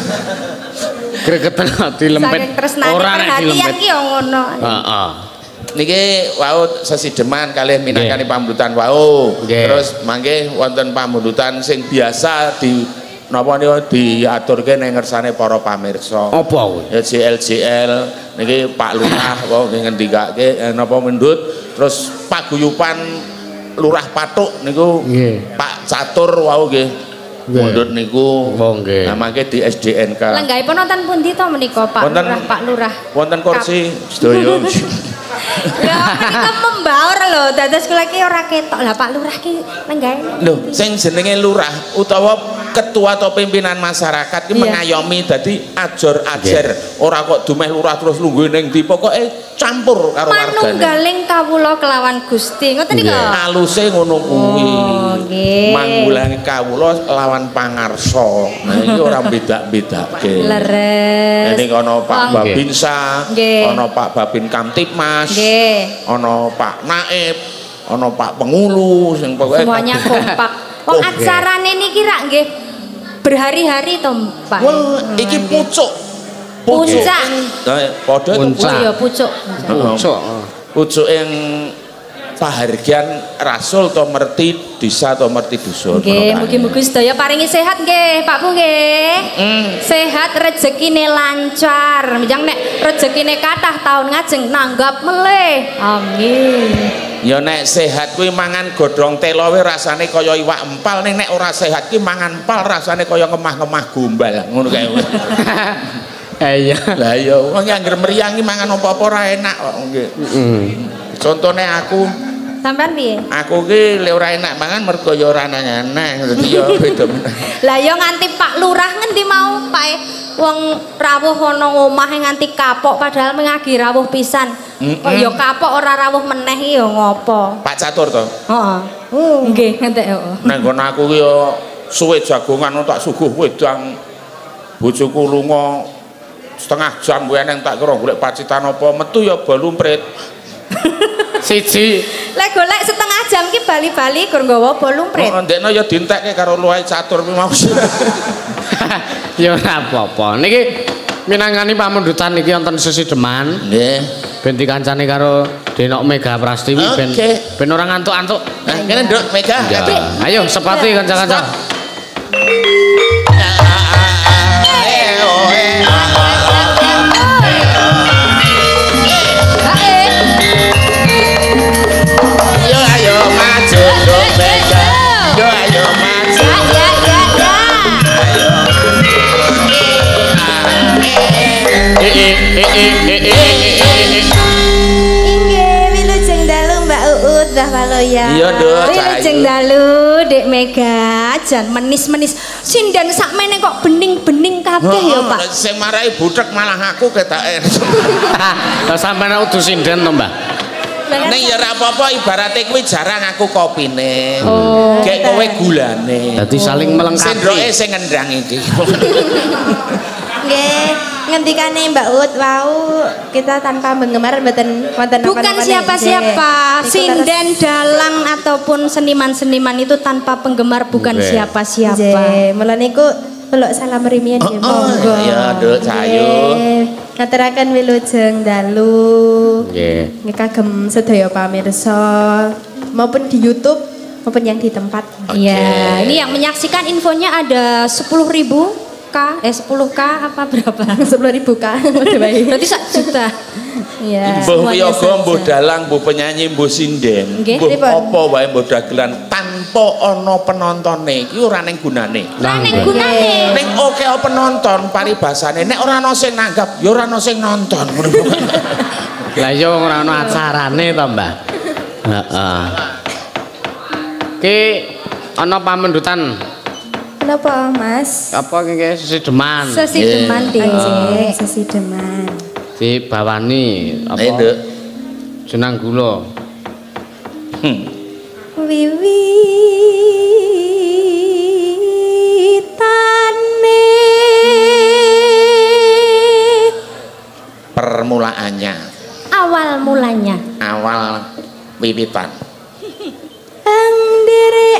Gregeten ati lempit. Saking tresnane Ora nek perhatian dilempit. ki yo ngono. Heeh. Niki wau sesideman kalian minangkani pambutan wau. Nggih. Terus mangke wonten pambutan sing biasa di napa niku diaturke ning ngersane para pamirsa. Apa kuwi? Ya J L J L niki Pak Lurah wau nggih ngendikake eh, napa mendut terus paguyupan Lurah Patuk niku Nggih. Pak Catur wau nggih. Nggih. Mundut niku. Oh, nggih. Nah mangke di S D N K. Lenggahipun wonten pundi to menika Pak Wonten- Lurah, Pak Lurah? Wonten kursi sedaya. Ya menika membaur lho, dados kula ki ora ketok. Lah Pak Lurah ki lenggahe. Loh, sing jenenge lurah utawa ketua atau pimpinan masyarakat ki Iya. mengayomi dadi ajor ajar. Ora kok dumeh lurah terus lungguh ning ndi, pokoke campur karo wargane. Manunggaling kawula kelawan Gusti. Ngoten niku. Aluse ngono kuwi. Oh, nggih. Manggulangi kawula lawan pangarsa. Nah iki ora beda-bedake. Leres. Ini ana Pak Wong- Babinsa, Nggih. ana Pak Babin Kamtipmas, Nggih. ana Pak Naib, ana Pak Pengulu sing pokoke Semuanya kabeh. kompak. Wong Oh, acarane niki rak nggih berhari-hari to, Pak. Wah, iki pucuk. Puncak. Nah, padha itu Puncak. Oh iya pucuk. Pucuk. pucuk yang pahargyan rasul to merti desa to merti dusun. Nggih, mugi-mugi sedaya paringi sehat nggih, Pak Bu nggih. Hmm. Sehat rezekine lancar. Mijang nek rezekine kathah taun ngajeng nanggap melih. Amin. Ya nek sehat kuwi mangan godhong telo wae rasane kaya iwak empal, ning nek ora sehat ki mangan empal rasane kaya ngemah-ngemah gombal. Ngono kae. Eh iya. Lah ya wong angger mriyang ki mangan apa-apa ora enak kok nggih. Heeh. Contone aku, Sampean piye? aku ki lek ora enak mangan mergo ya ora enak. Dadi ya beda meneh. Lah ya nganti Pak Lurah ngendi mau Pak wong rawuh ana omahe nganti kapok padahal mengagi rawuh pisan. Kok ya kapok ora rawuh meneh iki ya ngopo? Pak Catur to. Heeh. Nggih, ngentek heeh. Nang nggon aku ki ya suwe jagongan tak suguh wedang bojoku lunga setengah jam kuwi nang tak kira golek pacitan apa metu ya bolumprit. Siji. Lek golek setengah jam ki bali-bali gur nggawa bolumprit. Oh, ndekno ya dientekke karo luwih catur kuwi mau. Ya ora apa-apa. Niki minangkani pamundutan niki wonten sesideman. Nggih. Ben dikancani karo Denok Mega Prastiwi ben Oke. ben ora ngantuk-antuk. Nah, kene Nduk Mega. Ya. Ayo sepati kanca-kanca. Yo ayo maju Nduk Mega. Yo ayo maju. Ya ya ya. Eh eh eh eh eh eh. Inggih, wilujeng dalu Mbak Uut Mbah Waloya. Iya, Nduk, Wilujeng Cahayu. dalu Dek Mega, jan menis-menis. Sinden sakmene kok bening-bening kabeh ya, Pak. Sing marai butek malah aku ketake. Lah sampeyan udu sinden to, Mbah? Ning ya ora apa-apa ibarate kuwi jarang aku kopine. Oh, Kayak kowe gulane. Dadi saling melengkapi. Sendroke sing ngendang iki. Nggih, ngendikane Mbak Ut wau kita tanpa penggemar mboten wonten bukan napa-napa. siapa-siapa, Nggih. sinden, dalang ataupun seniman-seniman itu tanpa penggemar bukan Nggih. siapa-siapa. Nggih, mula niku delok salam rimian nggih. Oh, Monggo. ya, Nduk Cahayu. Nggih. Ngaturaken wilujeng dalu. Nggih. Nggih kagem sedaya pamirsa maupun di YouTube maupun yang di tempat. Iya, ini yang menyaksikan infonya ada sepuluh ribu K, eh sepuluh K apa berapa? sepuluh ribu K. Berarti sak juta. Iya. Mbuh yoga, mbuh dalang, mbuh penyanyi, mbuh sinden, Nggih, mbuh pripun? apa wae mbuh dagelan tanpa ana penontone iki ora ning gunane. Lah ning gunane. Ning oke penonton paribasane nek ora ana sing nanggap ya ora ana sing nonton. Lah iya ora ana acarane to, Mbah. Heeh. Ki ana pamendutan Kenapa, Mas? apa iki sesideman. Sesideman Anjing, Dik. sesideman. Dibawani apa? Ayo, Nduk. Jenang gula. Hmm. Wiwitane Permulaannya, Awal mulanya. awal wiwitan. ang derek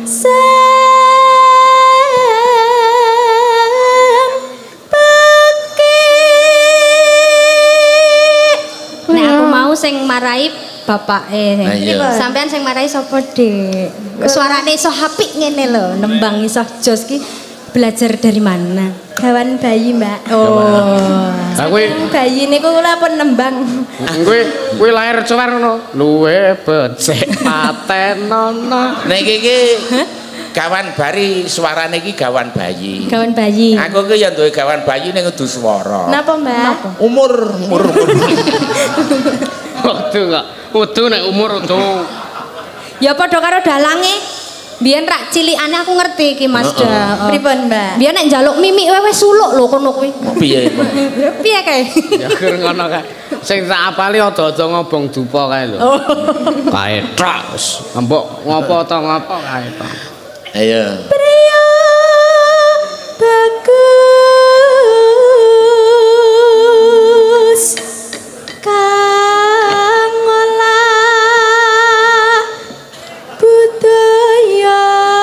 Nek aku mau sing marai bapak eh. Nah, iya. Sampean sing marai sapa, Dik? Suarane iso apik ngene lho, nembang iso jos ki belajar dari mana? Gawan bayi, Mbak. Oh. Lah kuwi Bayi niku kula pun nembang. kuwi kuwi lahir cuwer ngono. Luwe becik patenono. Nek iki gawan bari suarane iki gawan bayi. Gawan bayi. Aku ki ya duwe gawan bayi ning kudu swara. Napa, Mbak? Umur umur umur. Waktu kok. Kudu nek umur udu. Ya padha karo dalange. Biyen rak cilikane aku ngerti iki Mas Da. Pripun, Mbak? Biyen nek njaluk mimik wae wis suluk lho kono kuwi. Piye? Piye kae? Ya gur ngono kae. Sing tak apali aja-aja ngobong dupa kae lho. Kae tok. Mbok ngopo to ngopo kae tok. Ayo. Priya bagus kang olah budaya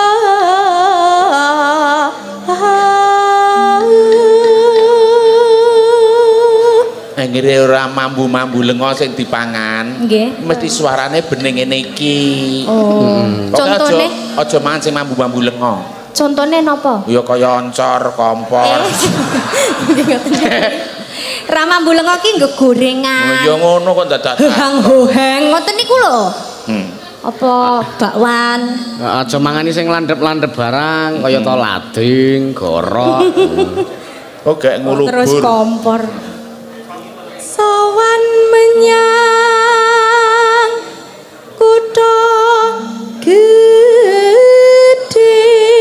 Anggere ora mambu-mambu lengo sing dipangan. Nggih. Mesti suarane bening ngene iki. Oh. Pokoke Contone, aja aja mangan sing mambu-mambu lengo. contone napa? Ya kaya oncor, kompor. Rama bulengo ki nggo Oh, gorengan. ya ngono kok dadak. Hehang-heheng ngoten niku lho. Hmm. Apa bakwan? Aja mangani sing landhep-landhep barang kaya to lading, gorok. Kok gak ngulubur. Terus kompor. Sowan menyang kutha gedhe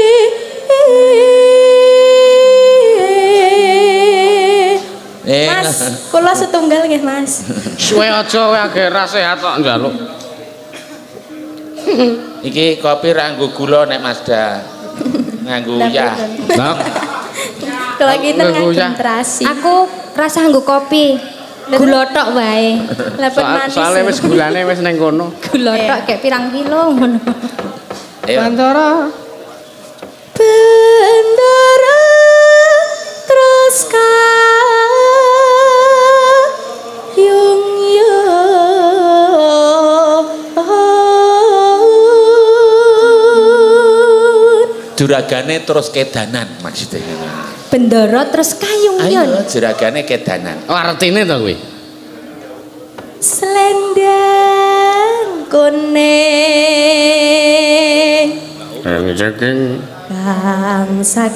Eh, Mas, kula setunggal nggih, Mas. Suwe aja kowe agek ra sehat kok njaluk. iki kopi ra nggo gula nek Mazda. Nganggo uyah. Lah, Kula kita Nganggo uyah. konsentrasi. Aku rasa nggo kopi. Gula tok wae. Lepet soal, manis. soalnya wis gulane wis ning kono. Gula tok kayak pirang kilo ngono. Ayo. Bantara. Bendera terus kayung yun. Juragane terus kedanan maksudnya. Bendoro terus kayung yun. Ayo juragane kedanan. Oh, artine to kuwi. Selendang kuning Yang saking kang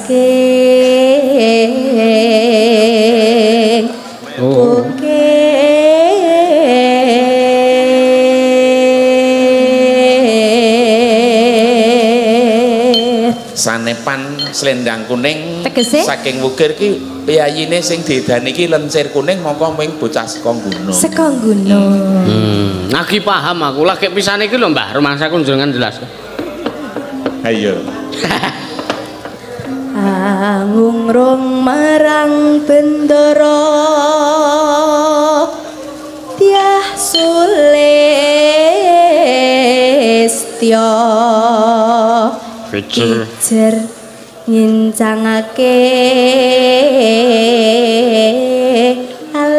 saking oh. bukit. Sanepan selendang kuning Tegese? saking wukir ki piyayine sing diedani ki lensir kuning mongko ming bocah saka gunung. Saka gunung. Hmm, lagi paham aku. Lagi pisan iki lho, Mbah, rumangsa kunjungan jelas. Ayo. Angung rong marang bendoro Tiah Sulistyo Pijer. Pijer ngincangake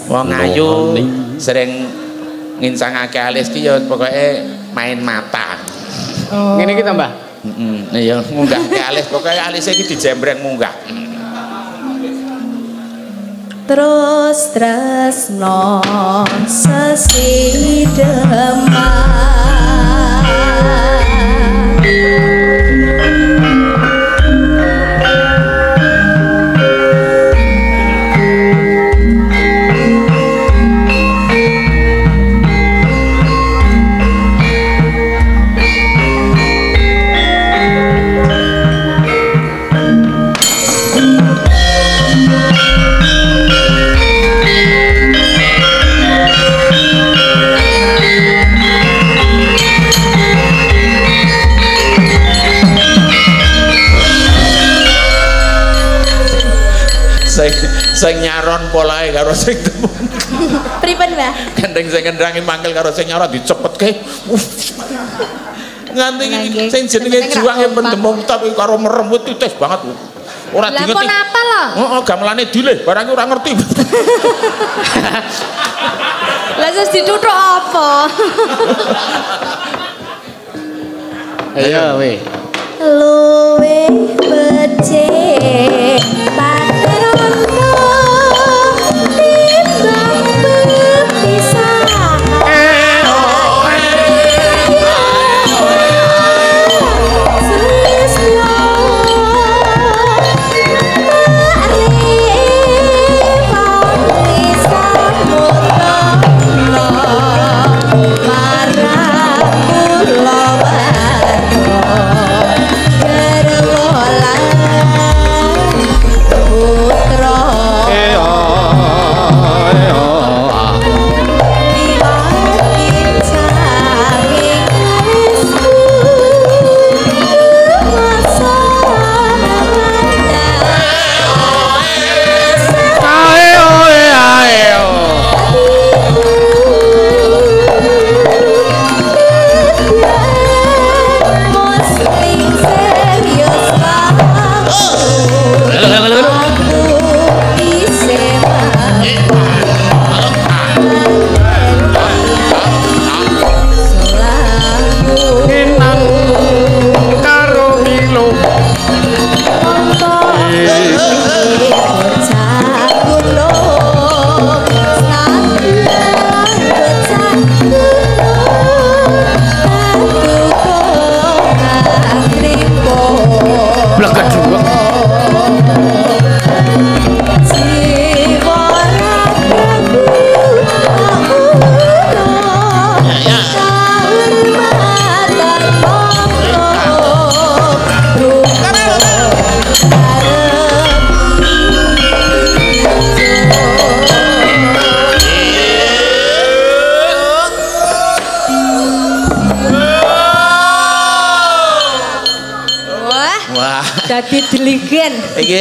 Wong ayu sering ngincangake alis ki ya pokoke main mata. Oh. Ngene iki ta, Mbah? Heeh. Nah ya munggahke alis pokoke alise iki dijembreng munggah. Terus tresno sesideman sing nyaron polahe karo sing temu. Pripun, Mbah? Gendeng sing ngendrangi mangkel karo sing nyaron dicepetke. Nganti sing jenenge juwange pendemung tapi karo merem titis banget. Ora dingerti. Lah kok apa lho? Heeh, gamelane dileh, barang ora ngerti. Lah terus dituthuk apa? Ayo we. Luwe becik patrono timbang berpisah. Dadi deligen. Iki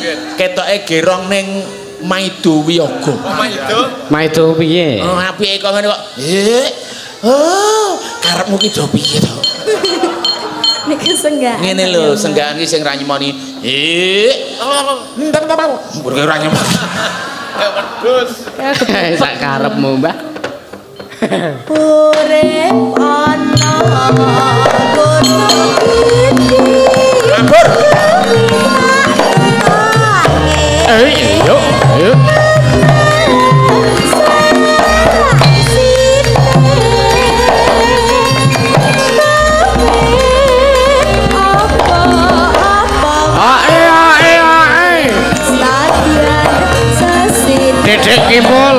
ketoke gerong ning Maido Wiyaga. Oh, Maido. Maido piye? Oh, apike kok ngene kok. Eh. Oh, karepmu ki do piye to? Niki senggakan. Ngene lho, senggakan ki sing ra nyemoni. Eh. Entar ta, Pak. Mbur ora nyemoni. Ya wedhus. Sak karepmu, Mbah. Urip ana gunung iki. Mabur. Eh, yo, ayo. Dedek Kipul.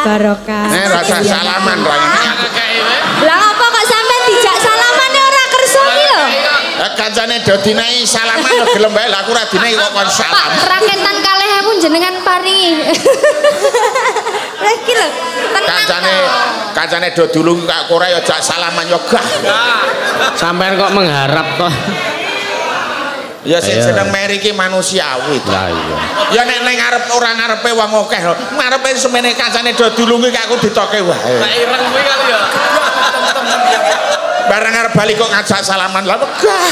barokah. Eh rasa salaman ra. Lah apa kok sampean dijak salamane ora kersa iki lho? Eh kancane do dinehi salaman lho gelem bae lah aku ra dinehi kok kon salam. Pak raketan kalih ewu jenengan paringi. Lah iki lho, tenang. Kancane kancane do dulung kak ora ya jak salaman yo gah. Sampean kok mengharap toh. Ya sing Ayo. seneng meri ki manusiawi. Lah iya. Ya nek ning ngarep ora ngarepe wong akeh lho. Ngarepe semene kancane do dulungi kak aku ditoke wae. Lah ireng kuwi kali ya. Barang arep bali kok ngajak salaman lah gah.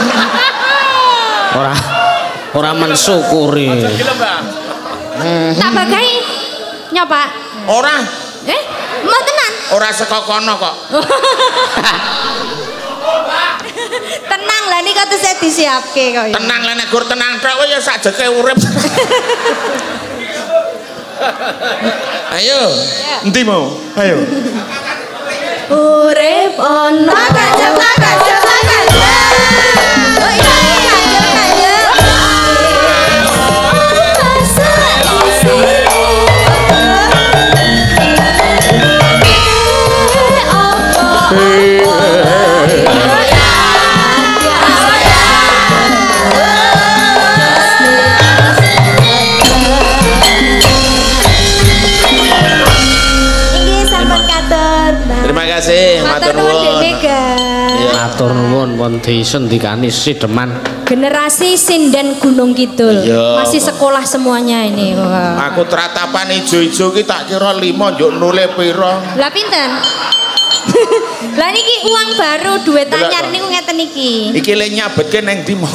Ora ora mensyukuri. Tak bagai nyoba. Ora, Eh, mbotenan. ora saka kono kok. Tenang lah niki kok saya disiapke kok ya. Tenang lah nek gur tenang tok kowe ya sakjeke urip. Ayo, endi mau? Ayo. Urip ono kanjeng kanjeng kanjeng. Oh iya kanjeng kanjeng. Ini sampun katur, Mbak. Terima kasih, matur nuwun. Matur nuwun pun disendikani sideman. Generasi Sinden Gunung Kidul. Iya. Masih sekolah semuanya ini. Wah. Aku teratapan ijo-ijo ki tak kira lima njuk nule pira. Lah pinten? Lah niki uang baru duit Delok, anyar Pak. niku ngeten iki. Iki le nyabetke neng ndi mok.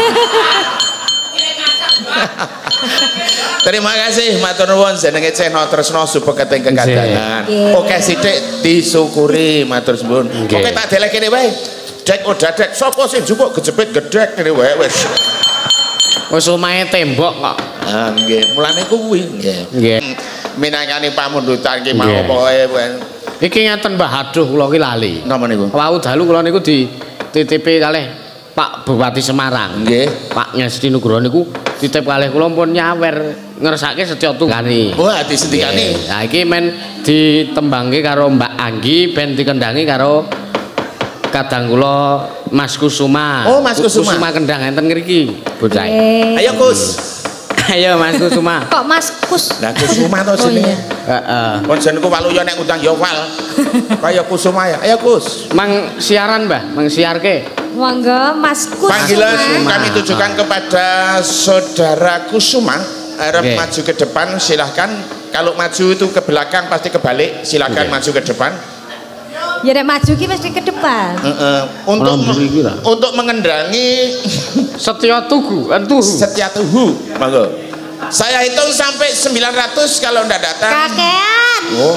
Terima kasih matur nuwun jenenge Ceno Tresno Subeketing Kegadangan. Nggih. Oke sithik disyukuri matur suwun. Nggih. Oke tak delek kene wae. Dek oh dadek sapa sing njupuk gejepit gedhek kene wae wis. Wis omahe tembok kok. Ah nggih, mulane kuwi nggih. Nggih. Minangkani pamundutan ki mau Nggih. pokoke Iki ngeten Mbah, aduh kula ki lali. napa niku? Wau dalu kula niku dititipi kalih Pak Bupati Semarang. Nggih. Pak Ngesti Nugroho niku titip kalih kula pun nyawer ngersake Setya Tunggani. Wah disendikani. Nah iki men ditembangke karo Mbak Anggi ben dikendangi karo kadang kula Mas Kusuma. Oh, Mas Kusuma. Kusuma kendang enten ngriki bocah. Eh, Ayo Kus. Ayo Mas Kusuma. Kok Mas Kus? Lah Kusuma to Oh sini. iya. Heeh. Kon jenengku waluya nek utang ya wal. Kaya Kusuma ya. Ayo Kus. Mang siaran Mbah, mang siarke. Monggo Mas Kus. Panggilan Kusuma. kami tujukan kepada saudara Kusuma. Harap Oke. maju ke depan silahkan. Kalau maju itu ke belakang pasti kebalik. Silahkan Oke. maju ke depan. Ya nek maju ki mesti ke depan. Heeh. Untuk Orang buri lah. untuk mengendangi Setya Tugu, entuh. Setia Tuhu. Monggo. Saya hitung sampai sembilan ratus kalau ndak datang. Kakean. Oh.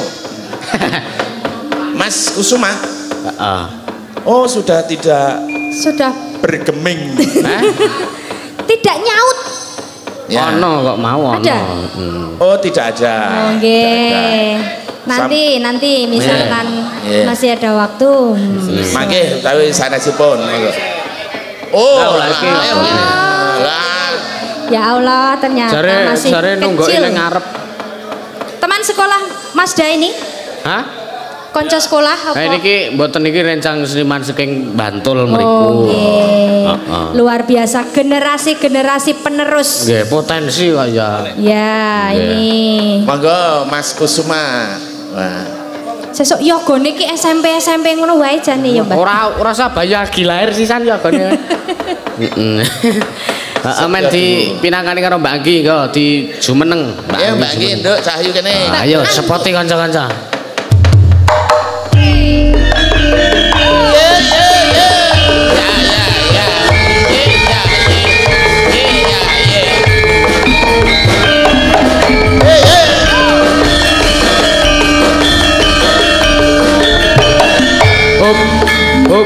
Mas Kusuma. Heeh. Oh, sudah tidak Sudah bergeming. Eh? tidak nyaut. Ya. Ono kok mau ono. Ada? Hmm. Oh, tidak ada. Oh, nggih. Nanti nanti misalkan Iya. masih ada waktu. Mangke tapi sanesipun. Monggo. Oh, Lah, lah, lagi. ayo. Lah. Ya Allah, ternyata Jare masih jare nunggu kecil. ning ngarep. Teman sekolah Mas Da ini, Hah? konco sekolah apa? Eh niki mboten niki rencang seniman saking Bantul mriku. Oh, nggih. Heeh. Luar biasa generasi-generasi penerus. Nggih, potensi kok ya. Ya, Nggih. ini. Monggo Mas Kusuma. Wah. Sesuk yogane ki S M P S M P ngono wae jane ya, Mbak. Ora ora usah bayar gilair sisan ya gone. Heeh. Heeh men dipinangkani karo Mbak Anggi kok di Jumeneng. Ya Mbak Anggi, Nduk, Cahyu kene. Ayo sepoti kanca-kanca. Hop hop.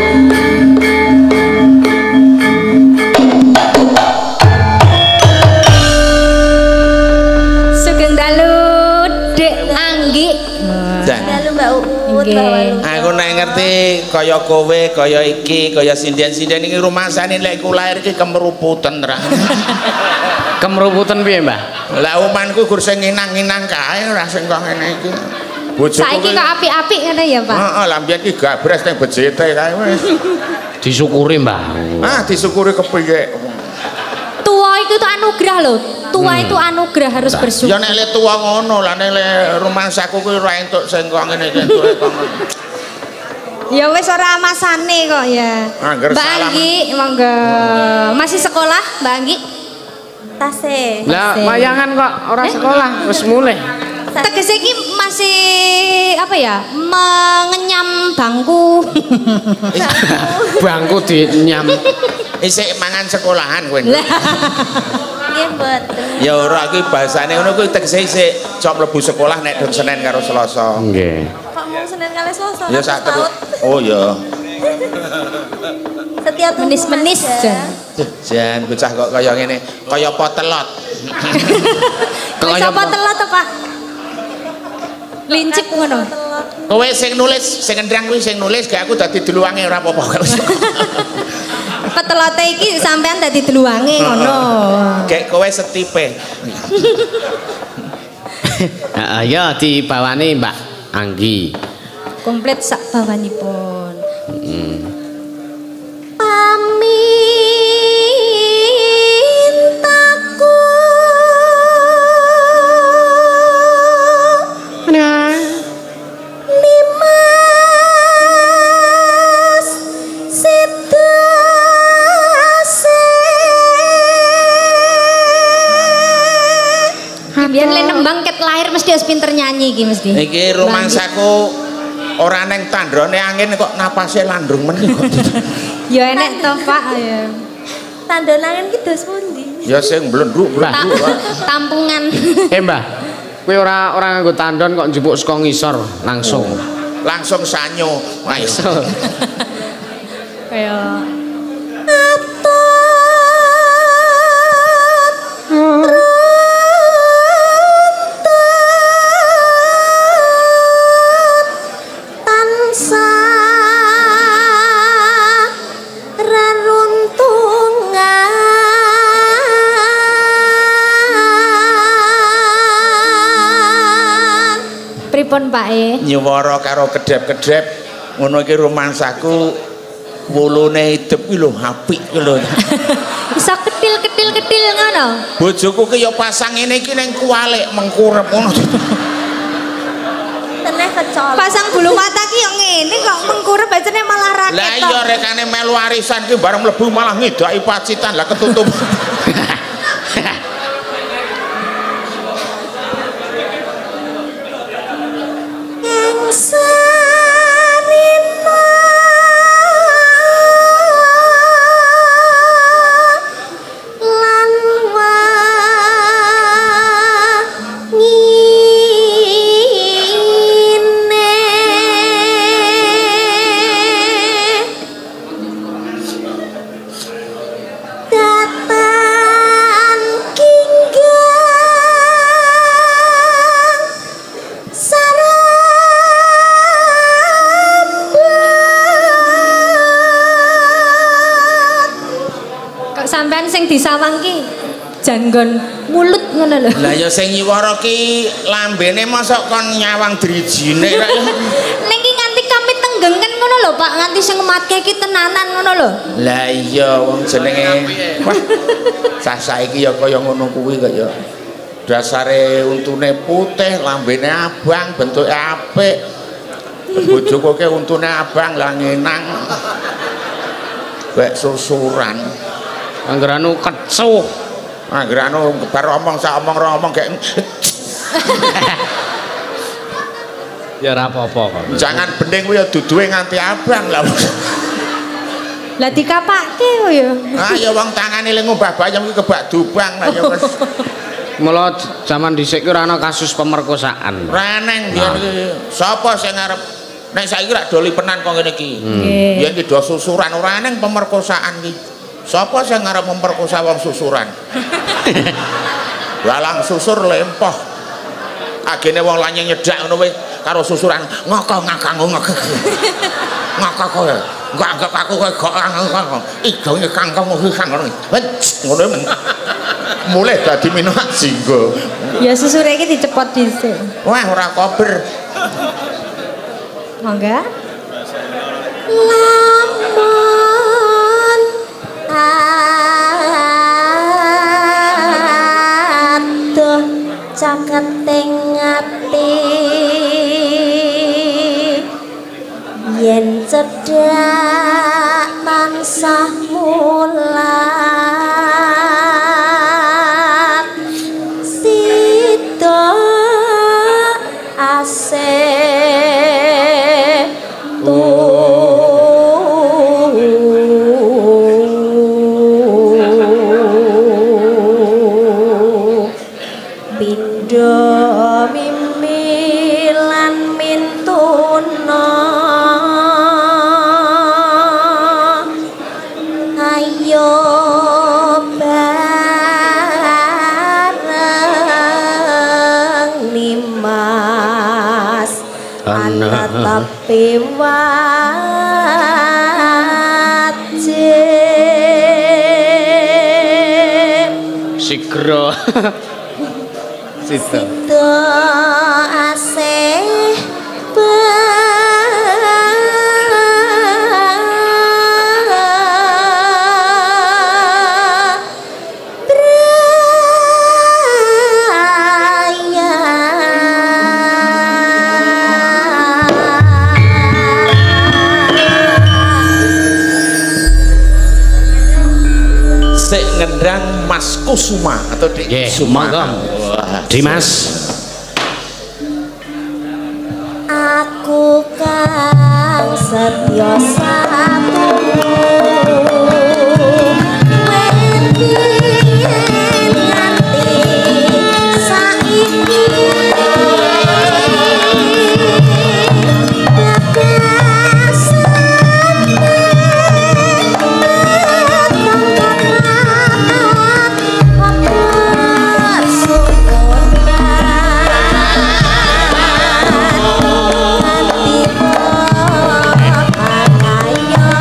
Sugeng dalu Dek Anggi. Dan Lalu Mbak Uut, Nggih. Mbak Walu. aku nek ngerti kaya kowe, kaya iki, kaya sinden-sinden iki rumasane lek ku lair iki kemeruputan ra. Kemeruputan piye, Mbah? Lah umanku gur sing nginang-nginang kae ora sing kok ngene iki. Bojoku Saiki kok apik-apik ngene ya, Pak. Heeh, lah mbiyen ki gabres ning bejete kae wis. Disyukuri, Mbah. Ah, disyukuri kepiye. Tua itu tuh anugerah loh. Tua hmm. itu anugerah harus bersyukur. Ya nek le tua ngono lah nek le romansaku kuwi ora entuk sing kok ngene iki entuk kok. Ya wis ora masane kok ya. Angger Mbak Anggi, monggo. Masih sekolah, Mbak Anggi? Tasih. Lah mayangan kok ora sekolah, wis mulai. Tegese iki masih apa ya? Mengenyam bangku. Bangku dinyam. Isik mangan sekolahan kowe. Nggih, mboten. Ya ora iki bahasane ngono kuwi tegese isik cok mlebu sekolah nek dong Senin karo Selasa. Nggih. Kok mung Senin kali Selasa? Ya sak terus. Oh ya. Setiap Menis-menis jan. Jan bocah kok kaya ngene, kaya potelot. Wis apa telat to, Pak? Lincip ngono. Kowe sing nulis, sing ngendang kuwi sing nulis gak aku dadi deluwange ora apa-apa. Petelote iki sampean dadi deluwange ngono. Kayak kowe setipe. Heeh, ya dibawani Mbak Anggi. Komplit sak bawanipun. Heeh. Pamintaku Nimas Sidase Biyen le nembang ket lahir mesti harus pinter nyanyi iki mesti. Iki romansaku ora neng tandrone angin kok napase landrung meneh kok. Ya enek to, Pak ya. Tandon angin ki dos pundi? Ya sing blendruk-blendruk. Tampungan. Eh, Mbah. Kowe ora ora nganggo tandon kok njupuk saka ngisor langsung. Langsung sanyo. Ayo. Kaya pripun Pak e? Nyuwara karo kedhep-kedhep ngono iki romansaku wulune idep ki lho apik ki lho. Bisa ketil-ketil-ketil ngono. Bojoku ki ya pasang ngene iki ning kualik mengkurep ngono. Teneh kecolok. Pasang bulu mata ki yo ngene kok mengkurep bacane malah raket. Lah iya rekane melu arisan ki bareng mlebu malah ngidaki pacitan lah ketutup. Sampean sing disawang ki janggon mulut ngono lho. Lah ya sing nyiwara ki lambene mosok kon nyawang drijine kok. Ning ki nganti kami tenggengen ngono lho Pak, nganti sing ngematke ki tenanan ngono lho. Lah iya wong jenenge wah sah saiki ya kaya ngono kuwi kok ya. Dasare untune putih, lambene abang, bentuke apik. Bojoku ki untune abang lah ngenang. Bek susuran. Anggeranu kecuh. Anggeranu bar omong sak omong ora omong gek. Ya ora apa-apa kok. Jangan bening kuwi ya duduhe nganti abang lah. Lah dikapake kok ya. Ah ya wong tangane le ngubah bayam iki kebak dubang lah ya wis. Mula zaman dhisik ki ora ana kasus pemerkosaan. Reneng biyen iki. Sapa sing ngarep nek saiki rak doli penan kok ngene iki. Nggih. Biyen ki do susuran ora neng pemerkosaan ki. Sapa sing ngarep memperkosa wong susuran? Walang susur lempoh. Agene wong lanang nyedak ngono kuwi karo susuran ngoko ngakang ngok. Ngoko kowe. Enggak anggap aku kowe gok ngok. Igo nyekang kang ngono ngono. Ngono men. mulai dadi minyak jinggo. Ya susure iki dicepot dhisik. Wah ora kober. Monggo. Lamun aduh caketing ati yen cedhak tansah mulat sida asih Bindo mimilan mintuna ayo bareng nimas anak tapi wajib Sigro. Sito. Sito asih Sik ngendang Mas Kusuma atau Dik Nggih, Kusuma. monggo. Wah, Dimas. aku kang setya satu nganti saiki Ayo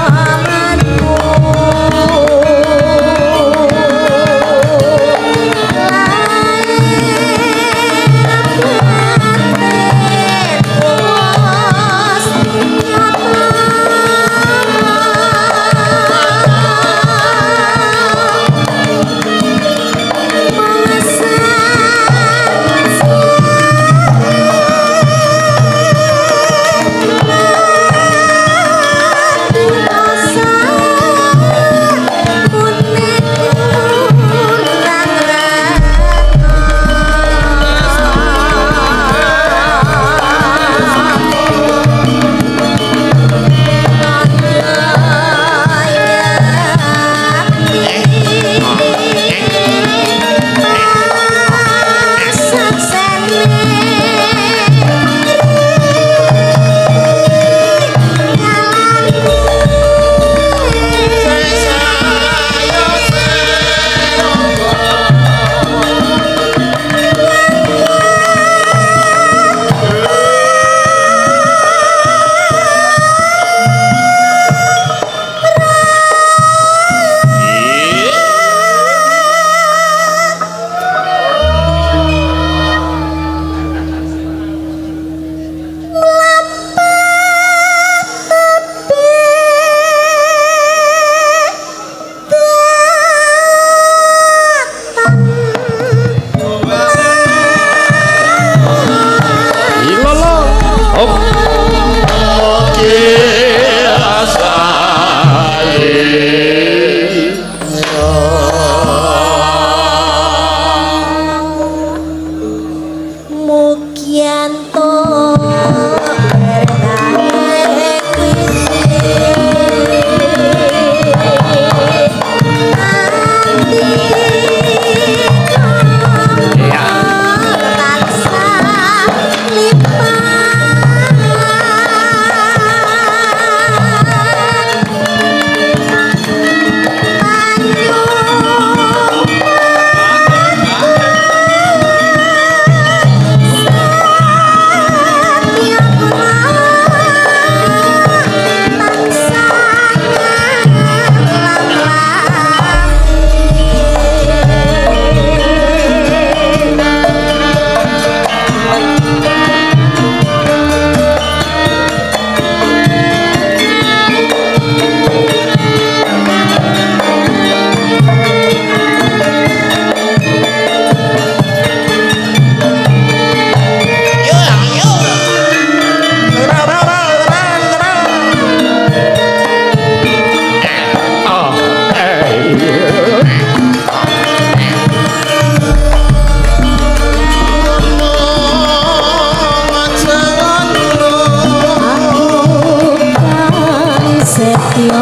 setyo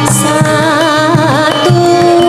satu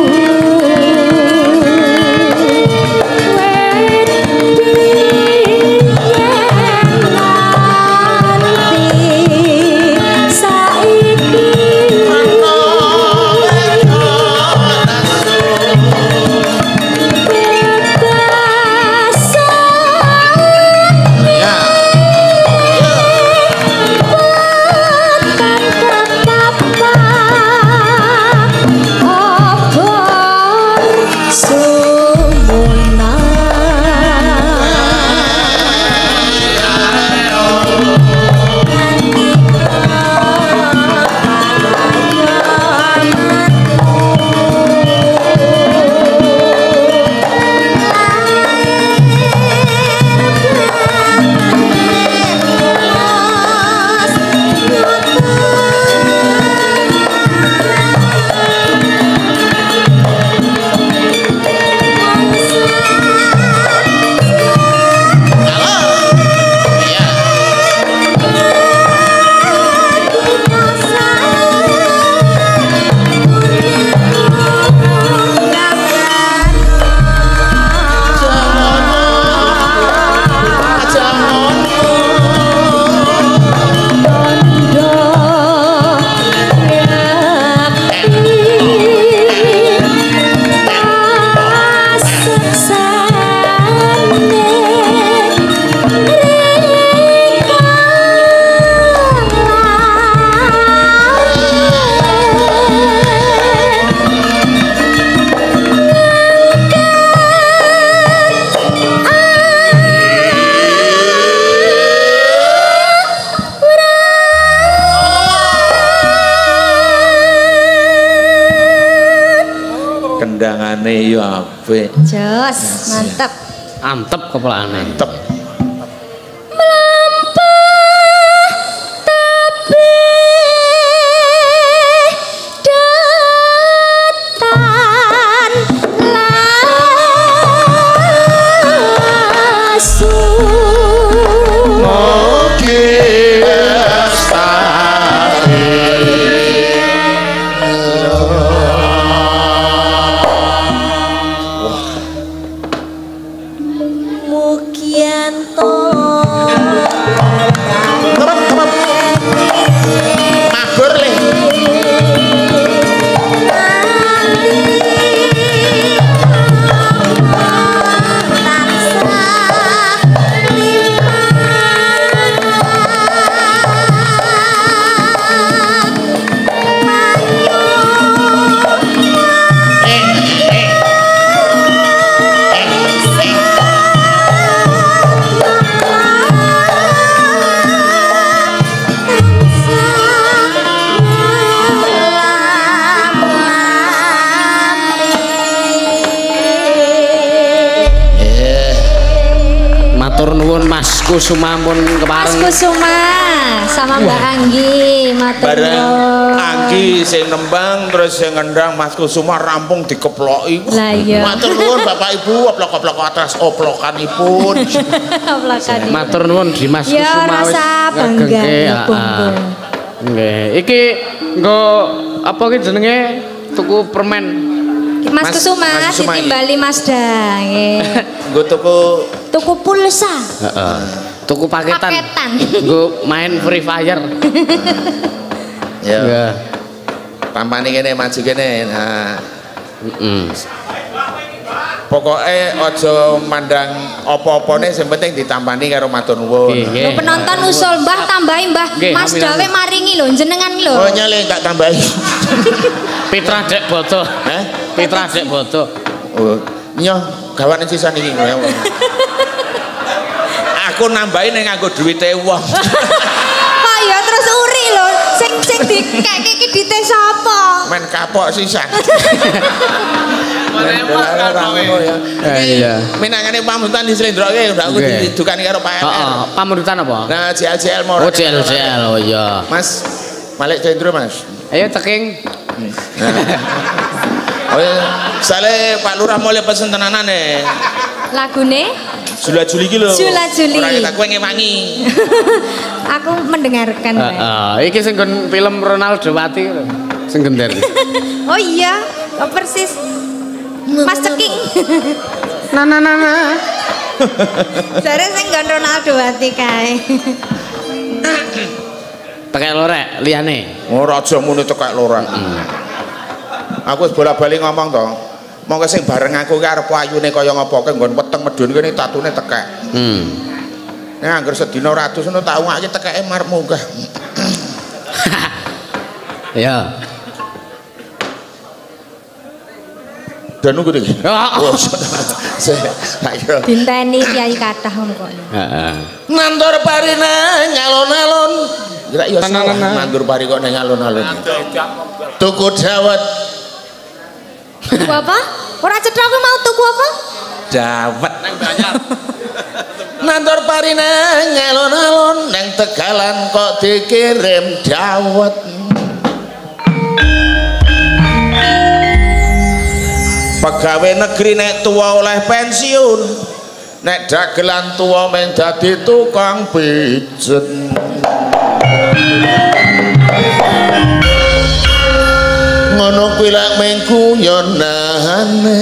kendangane yo apik. Jos, mantep. Antep kepalane. Mantep. Mas Kusuma pun kepareng. Mas Kusuma sama Mbak Anggi, matur nuwun. Anggi sing nembang terus sing ngendang Mas Kusuma rampung dikeploki. Lah iya. Matur nuwun Bapak Ibu, oplok-oplok atas oplokanipun. Oplokan. Matur nuwun di Mas ya, Kusuma. Ya rasa bangga bangga. Nggih, iki nggo apa ki jenenge tuku permen. Mas, Mas Kusuma, Mas Kusuma ditimbali Mas Da nggih. Nggo tuku tuku pulsa. Heeh. Tuku paketan. Paketan. Nggo main Free Fire. Ya. Yeah. Tampani kene maju kene. Nah. Heeh. Pokoke aja mandang apa-apane sing penting ditampani karo matur nuwun. Lho penonton usul Mbah tambahi Mbah. Mas Dawe maringi lho jenengan lho. Oh nyale tak tambahi. Pitra Dek Boto. Heh? Pitra Dek Boto. Oh, nyoh gawane sisan iki. Aku nambahin ning nganggo duwite wong. Oh ya terus uri lho. Sing sing dikek iki dite sapa? Men kapok sisan. Iya. Minangane pamundutan dislendroke ndak aku didukani karo Pak M R. Heeh, pamundutan apa? Nah, J L J L mau. Oh, J L J L. Oh iya. Mas, balik Cendro, Mas. Ayo teking. Oh, sale Pak Lurah mulai pesen tenanane. Lagune Jula Juli iki lho. Jula Juli. Ora kita kowe ngewangi. Aku mendengarkan. Heeh, iki sing nggon film Ronaldo Wati lho. Sing gender. Oh iya, oh, persis. Mas Ceking. Nah nah nah nah. Jare sing nggon Ronaldo Wati kae. Tekek lorek liyane. Ora aja muni tekek lorek. Aku wis bola-bali ngomong to. Monggo sing bareng aku ki arep ayune kaya ngopo ke nggon weteng medun kene tatune tekek. Hmm. Nek angger sedina ratus ngono tak ngake tekeke marep munggah. Ya. Danu kudu iki. Oh. Ayo. Dinteni kiai kathah ngono kok. Heeh. Nandur parine ngalon-alon. Ora iya nandur pari kok ning alon-alon. Tuku dawet. Tuku apa? Ora cetha aku mau tuku apa? Dawet nang Banjar. Nandur parine ngalon-alon nang Tegalan kok dikirim dawet. Pegawai negeri nek tua oleh pensiun, nek dagelan tua meng dadi tukang pijet. Ngono kuwi lak meng guyonane.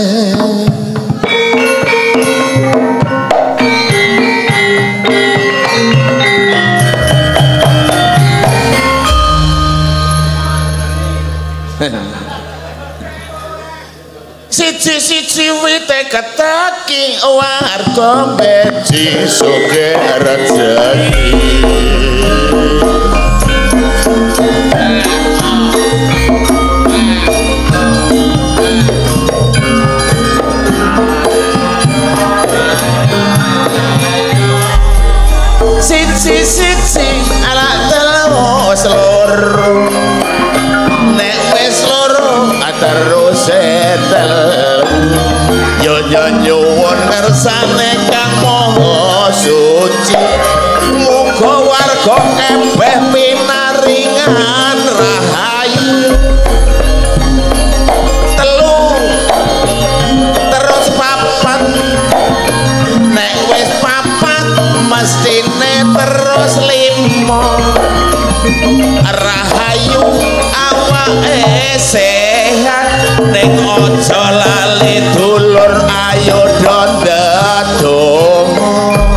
Siji-siji wite keteki warga beci sugih rejeki. Siji-siji anak telu seloro. Nek wis loro terus setel. Yo yo nyuwun kersane Kang Maha Suci. Muga warga kabeh pinaringan rahayu. Telu terus papat. Nek wis papat mestine terus lima. Rahayu awake sehat ning aja lali dulur ayo ndedonga.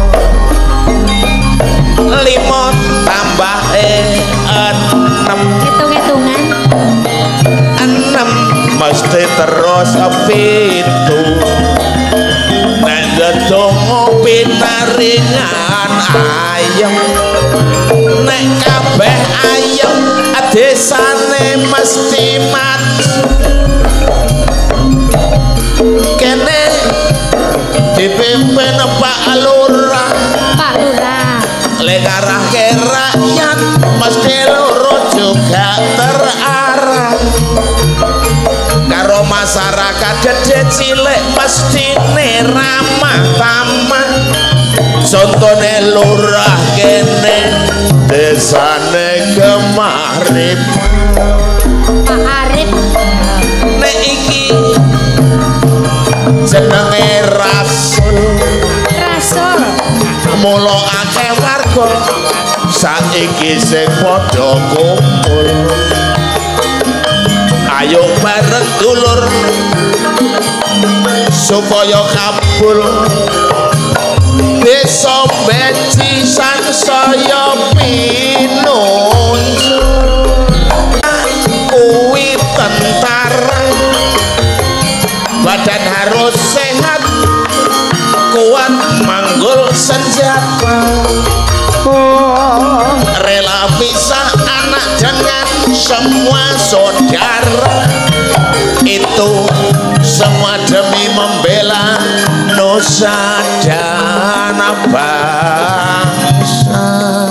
Lima tambah enam Hitung-hitungan. enam mesti terus pitu. Nek ndedonga pinaringan ayem. Nek kabeh ayem desane mesti mati. Kene dipimpin Pak Lurah. Pak Lurah. Lek arahke rakyat mesti loro juga terarah. Karo masyarakat gede cilik mestine ramah tamah. Contone lurah kene desane Gemarip. Pak Arif. Nek iki jenenge Rasul. Rasul. Mula akeh warga saiki sing padha kumpul. Ayo bareng dulur supaya kabul. Desa beci sansaya pinunjuk. Kuwi tentara badan harus sehat kuat manggul senjata. Rela pisah anak dengan semua saudara. Itu semua demi membela nusa dan bangsa.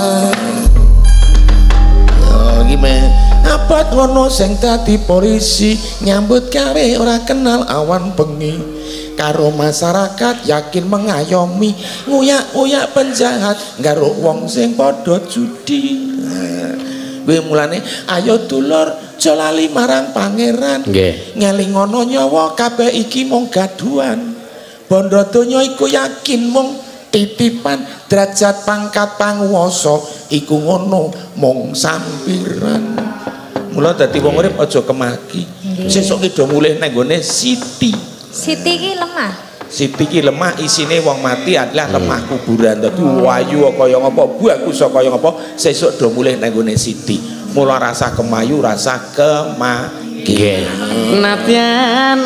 Yo gimana? Abad ngono sing dadi polisi nyambut gawe ora kenal awan bengi. Karo masyarakat yakin mengayomi, nguyak-nguyak penjahat karo wong sing padha judi. Kuwi mulane ayo dulur aja lali marang pangeran. Nggih. Ngelingono nyawa kabeh iki mung gaduhan. Bondo donya iku yakin mung titipan derajat pangkat panguwasa iku ngono mung sampiran. Mula dadi wong urip aja kemaki. Sesuk ki do mulih nang gone Siti. Siti ki lemah. Siti ki lemah isine wong mati adalah lemah kuburan. Dadi wayu kaya ngapa bagus kaya ngapa sesuk do mulih nang gone Siti. Mula rasa kemayu rasa kemaki. Natyan.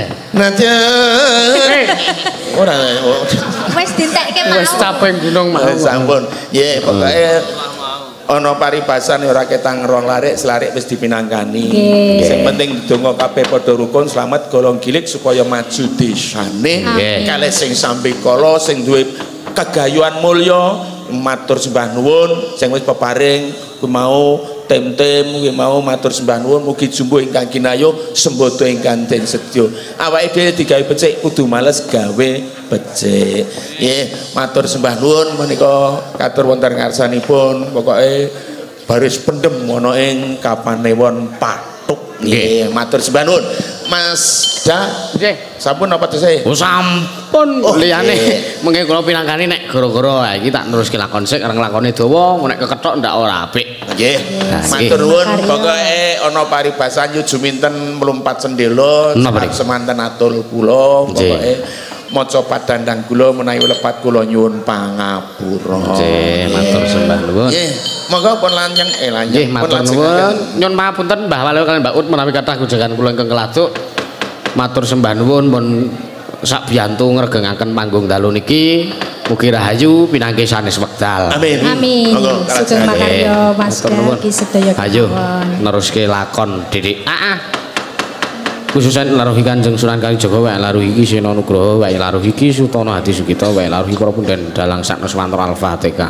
Natyan. Ora Wis ditekke mau. Wis capek gunung mau. Sampun. Nggih, pokoke ana paribasan ora ketang ngrong larik selarik wis dipinangkani. Sing penting donga kabeh padha rukun slamet golong gilik supaya maju desane. Kalih sing sampe kala sing duwe kegayuhan mulya matur sembah nuwun sing wis peparing kuwi mau tem-tem kuwi mau matur sembah nuwun mugi jumbo ingkang kinayuh sembodo ingkang den sedya. Awake dhewe digawe becik kudu males gawe becik. Nggih, matur sembah nuwun menika katur wonten ngarsanipun pokoke baris pendem ana ing Kapanewon Patuk. Nggih, matur sembah nuwun. Mas Da, nggih, sampun apa tesih? Oh sampun, oh, liyane mengke kula pinangkani nek gara-gara iki tak neruske lakon sik areng lakone dawa, nek kekethok ndak ora apik. Nggih. Matur nuwun pokoke ana paribasan yu juminten mlumpat sendela semanten atul kula pokoke maca padandang kula menawi lepat kula nyuwun pangapura. Nggih, matur sembah nuwun. Nggih, monggo pun lanjeng eh lanjeng. Nggih, matur nuwun. Nyuwun pangapunten Mbah Walu kaliyan Mbak Ut menawi kathah gujangan kula ingkang keladuk. Matur sembah nuwun pun sak biyantu ngregengaken panggung dalu niki. Mugi rahayu pinangke sanes wekdal. Amin. Amin. Sugeng makarya Mas Ki sedaya kawon. Ayo neruske lakon Didik. Heeh. Khususan laruhi Kanjeng Sunan Kalijaga wae laruhi iki Sena Nugraha wae laruhi iki Sutana Hadi Sugita wae laruhi para punden dalang sakna Swantara Al-Fatihah.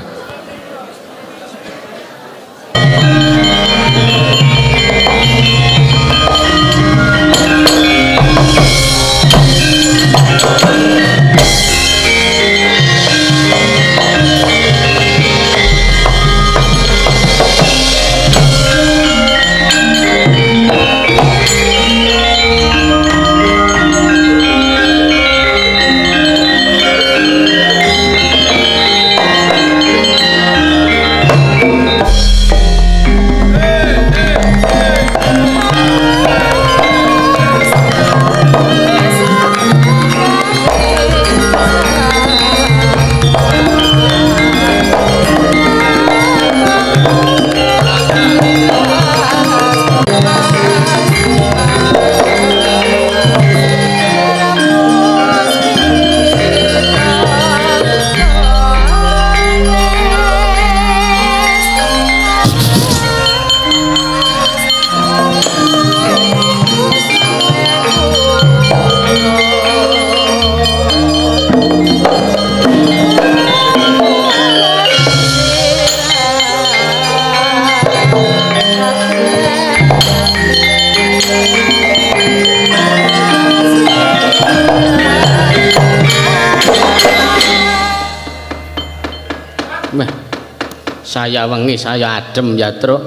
Saya wengi saya adem ya Truk.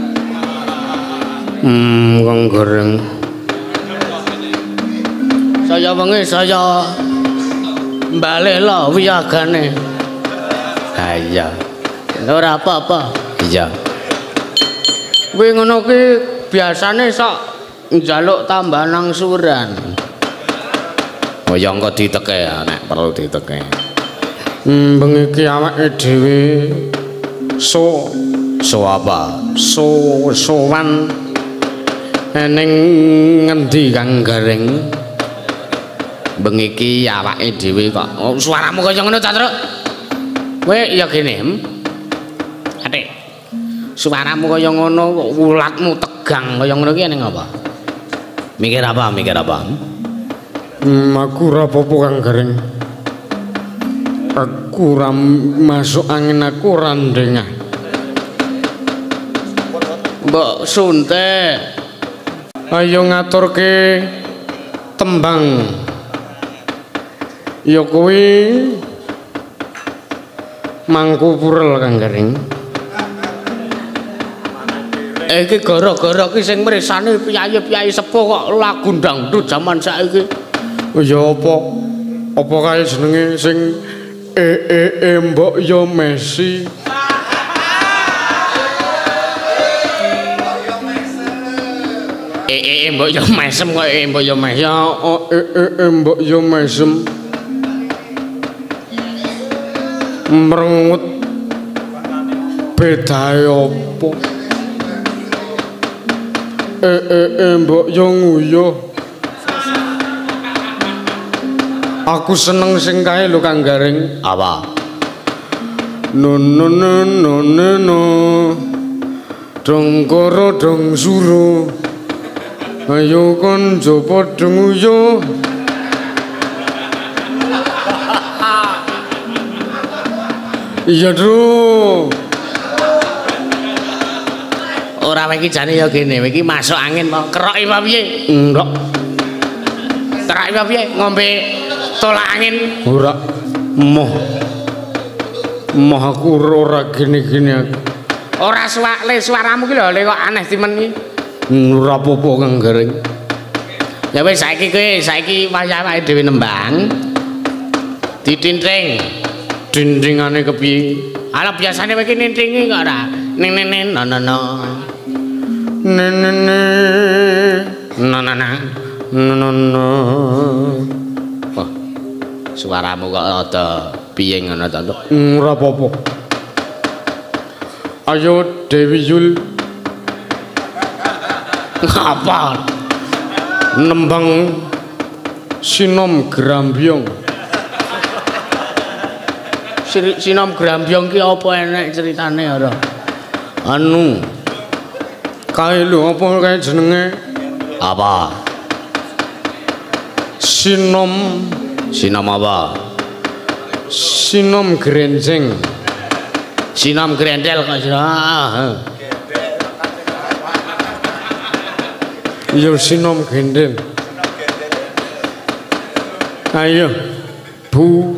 Hmm wong goreng. Saya wengi saya balik lo wiyagane. Ha iya. Ora apa-apa. Iya. Kuwi ngono ki biasane sok njaluk tambah nangsuran. Oh ya engko diteke nek perlu diteke. Hmm bengi ki awake dhewe so so apa so sowan ning ngendi Kang Gareng bengi iki awake dhewe kok oh, suaramu kaya ngono ta Truk kowe ya gene Atik suaramu kaya ngono ulatmu tegang kaya ngono ki ning apa mikir apa mikir apa hmm, aku ora apa-apa Kang Gareng aku ora masuk angin aku ora ndengah Mbok Sunte ayo ngaturke tembang ya kuwi Mangku Purel Kang Gareng iki gara-gara ki sing mresane piyayi-piyayi sepuh kok lagu dangdut jaman saiki ya apa apa kae jenenge sing eh eh eh mbok yo Messi. Eh eh eh mbok yo mesem kok eh mbok yo mesem. Ya oh, eh eh eh mbok yo mesem. Merengut bedae opo? Eh eh eh mbok yo nguyuh. Aku seneng sing kae lho Kang Garing. Apa? No no no no no no. Dong koro dong suro. Ayo kon jopo denguyo. Iya bro. Ora iki jane ya gene, iki masuk angin mau kerok iki piye? Enggak. Terak iki piye? Ngombe tolak angin. Ora. Moh. Moh aku ora gene-gene aku. Ora suwale suaramu ki lho kok aneh timen iki. Ora apa-apa Kang Garing. Ya wis saiki kowe saiki wayah awake dhewe nembang. Ditinting. Dindingane kepiye? Ala biasane kowe iki nintingi kok ora. Ning ning ning no no no. Nen nen no no no. No no no. Oh. Suaramu kok rada piye ngono to, Nduk? Ora apa-apa. Ayo Dewi Yul. Ngapa? Nembang Sinom Grambyong. Sinom Grambyong ki apa enek ceritane ora? Anu. Kae lho apa kae jenenge? Apa? Sinom Sinom apa? Sinom Grenjeng. Sinom Grendel kok sira. Yo Sinom Gendel. Ayo Bu.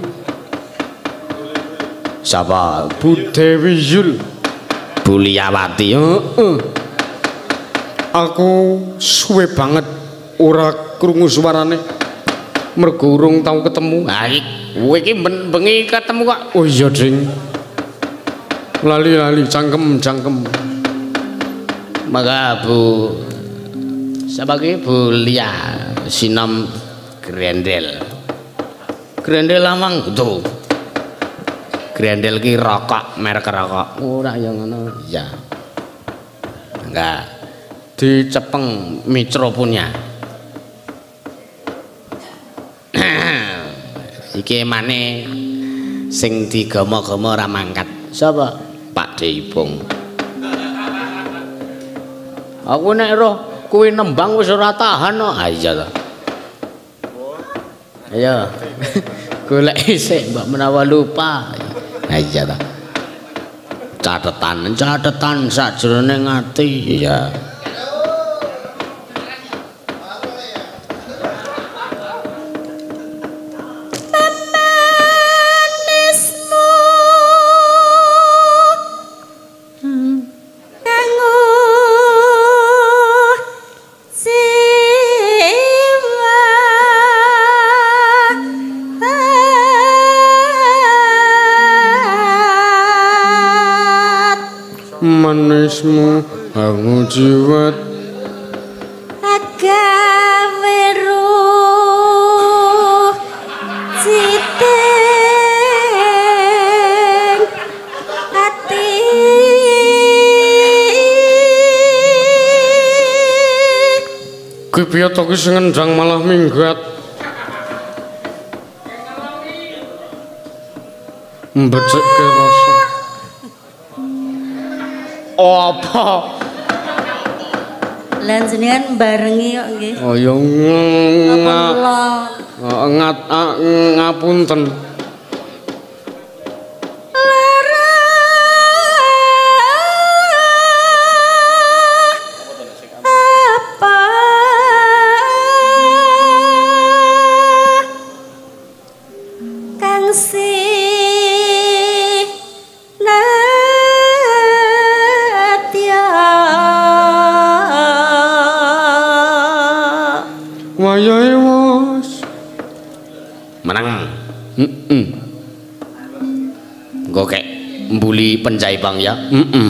Siapa? Bu Dewi Yul. Bu Liyawati. Heeh. Aku suwe banget ora krungu suarane. Mergo urung tau ketemu. Ha iki kowe iki bengi ketemu kok. Oh iya, Ding. Lali-lali cangkem cangkem. Maka Bu siapa ki Bu Lia Sinom Grendel. Grendel lamang tuh. Grendel ki rokok, merek rokok. Ora ya ngono. Ya. Enggak. Dicepeng Mitro punya. Iki maneh sing digama-gama ora mangkat. Sapa? Pak Deibong. Aku nek roh kuwi nembang wis ora tahan kok. Ah iya to. Ayo. Golek isik mbak menawa lupa. Ah iya to. Catetan, catetan sajroning ati. Iya. Manismu aku jiwat agawe ruh citing ati kuwi piye to ki sing ngendang malah minggat mbecekke rasa apa? Lan jenengan barengi kok nggih. Oh ya ngat ngapunten. Apa? Kang si wayahe wis menang. Heeh. Engko kek mbuli pencai Bang ya. Heeh.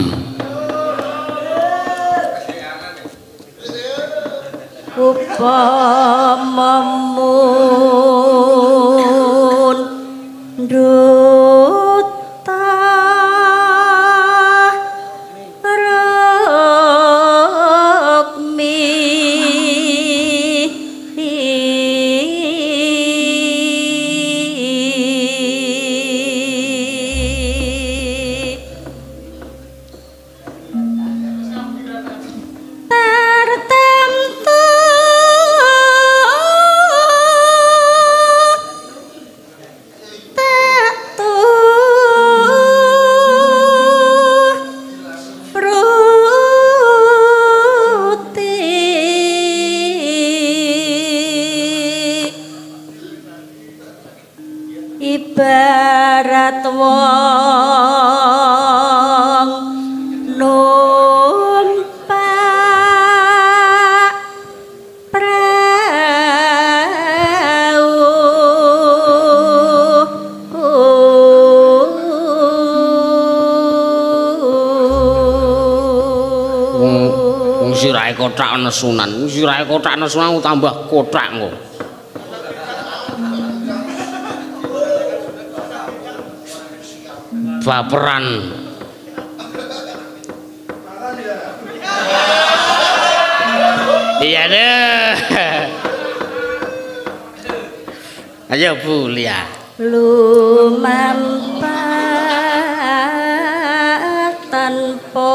Upamamun duta rokmi ibarat wong numpak prau Wong sirahe kothak nesunan, sirahe kothak nesunan tambah kothak engko. Baperan. Iya deh. Ayo Bu Lia. lumampah tanpa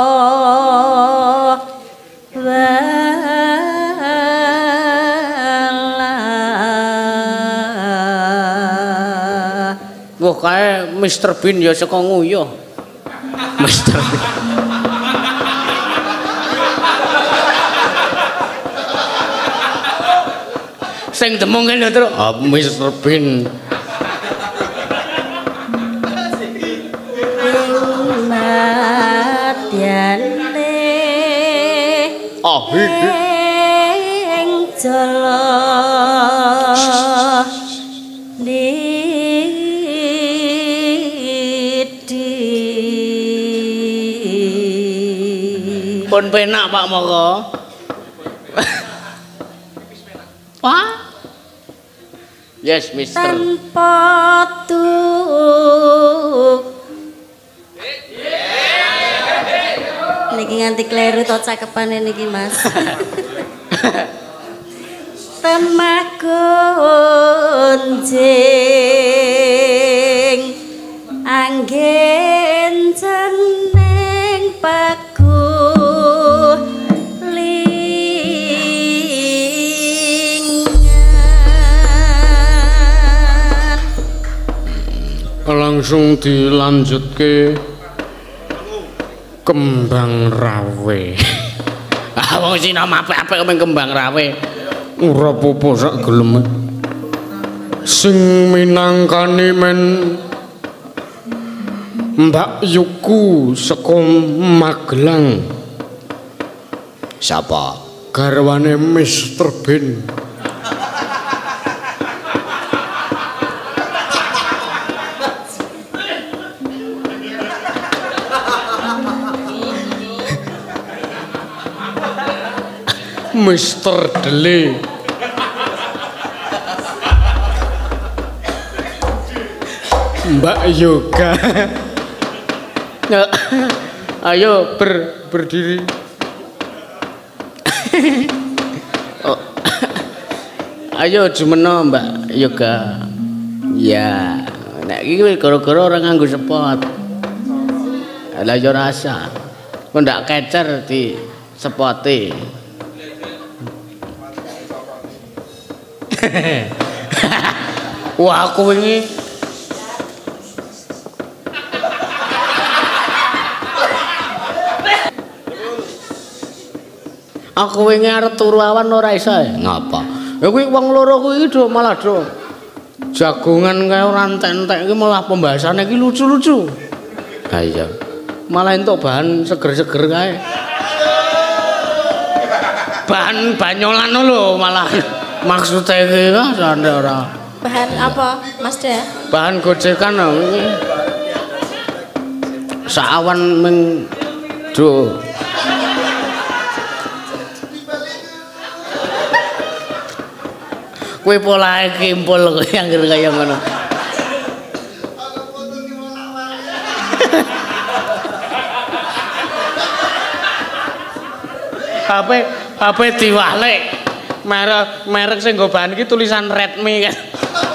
walah. Wah kae Mister Bean ya saka nguyuh. Mister Bean. Sing demung kene terus. Ah Mister Bean. Matyane Oh, ing jala pun penak Pak Moko. Wah. Yes, Mister. tanpa tuk niki nganti kleru to cakepane niki Mas. Temah gonjing anggen jeneng paku langsung dilanjutke kembang rawe. Ah wong Cina apik-apik kemeng kembang rawe. Ora apa-apa sak gelem. Sing minangkani men Mbak Yuku saka Magelang. Siapa? Garwane Mister Bean. Mister Dele. Mbak Yoga. Ayo ber, berdiri. Oh. Ayo jumeno Mbak Yoga. Ya, nek iki gara-gara ora nganggo spot. Lah yo rasa. Kok ndak kecer di spote. Wah aku wingi Aku wingi arep turu awan ora iso. Ngapa? Ya kuwi wong loro kuwi do malah do jagongan kaya ora entek-entek iki malah pembahasannya iki lucu-lucu. Ha iya. Malah entuk bahan seger-seger kae. Bahan banyolan lho malah. Maksudnya iki kan ora. Bahan apa, Mas De? Bahan gojekan lho iki. Saawan ming do. Kowe polahe kimpul kowe anggere kaya ngono. H P H P diwalik. Merek merek sing nggo bahan iki tulisan Redmi kan.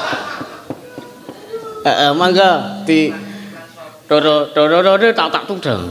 Heeh, mangga di doro doro doro tak tak tudang.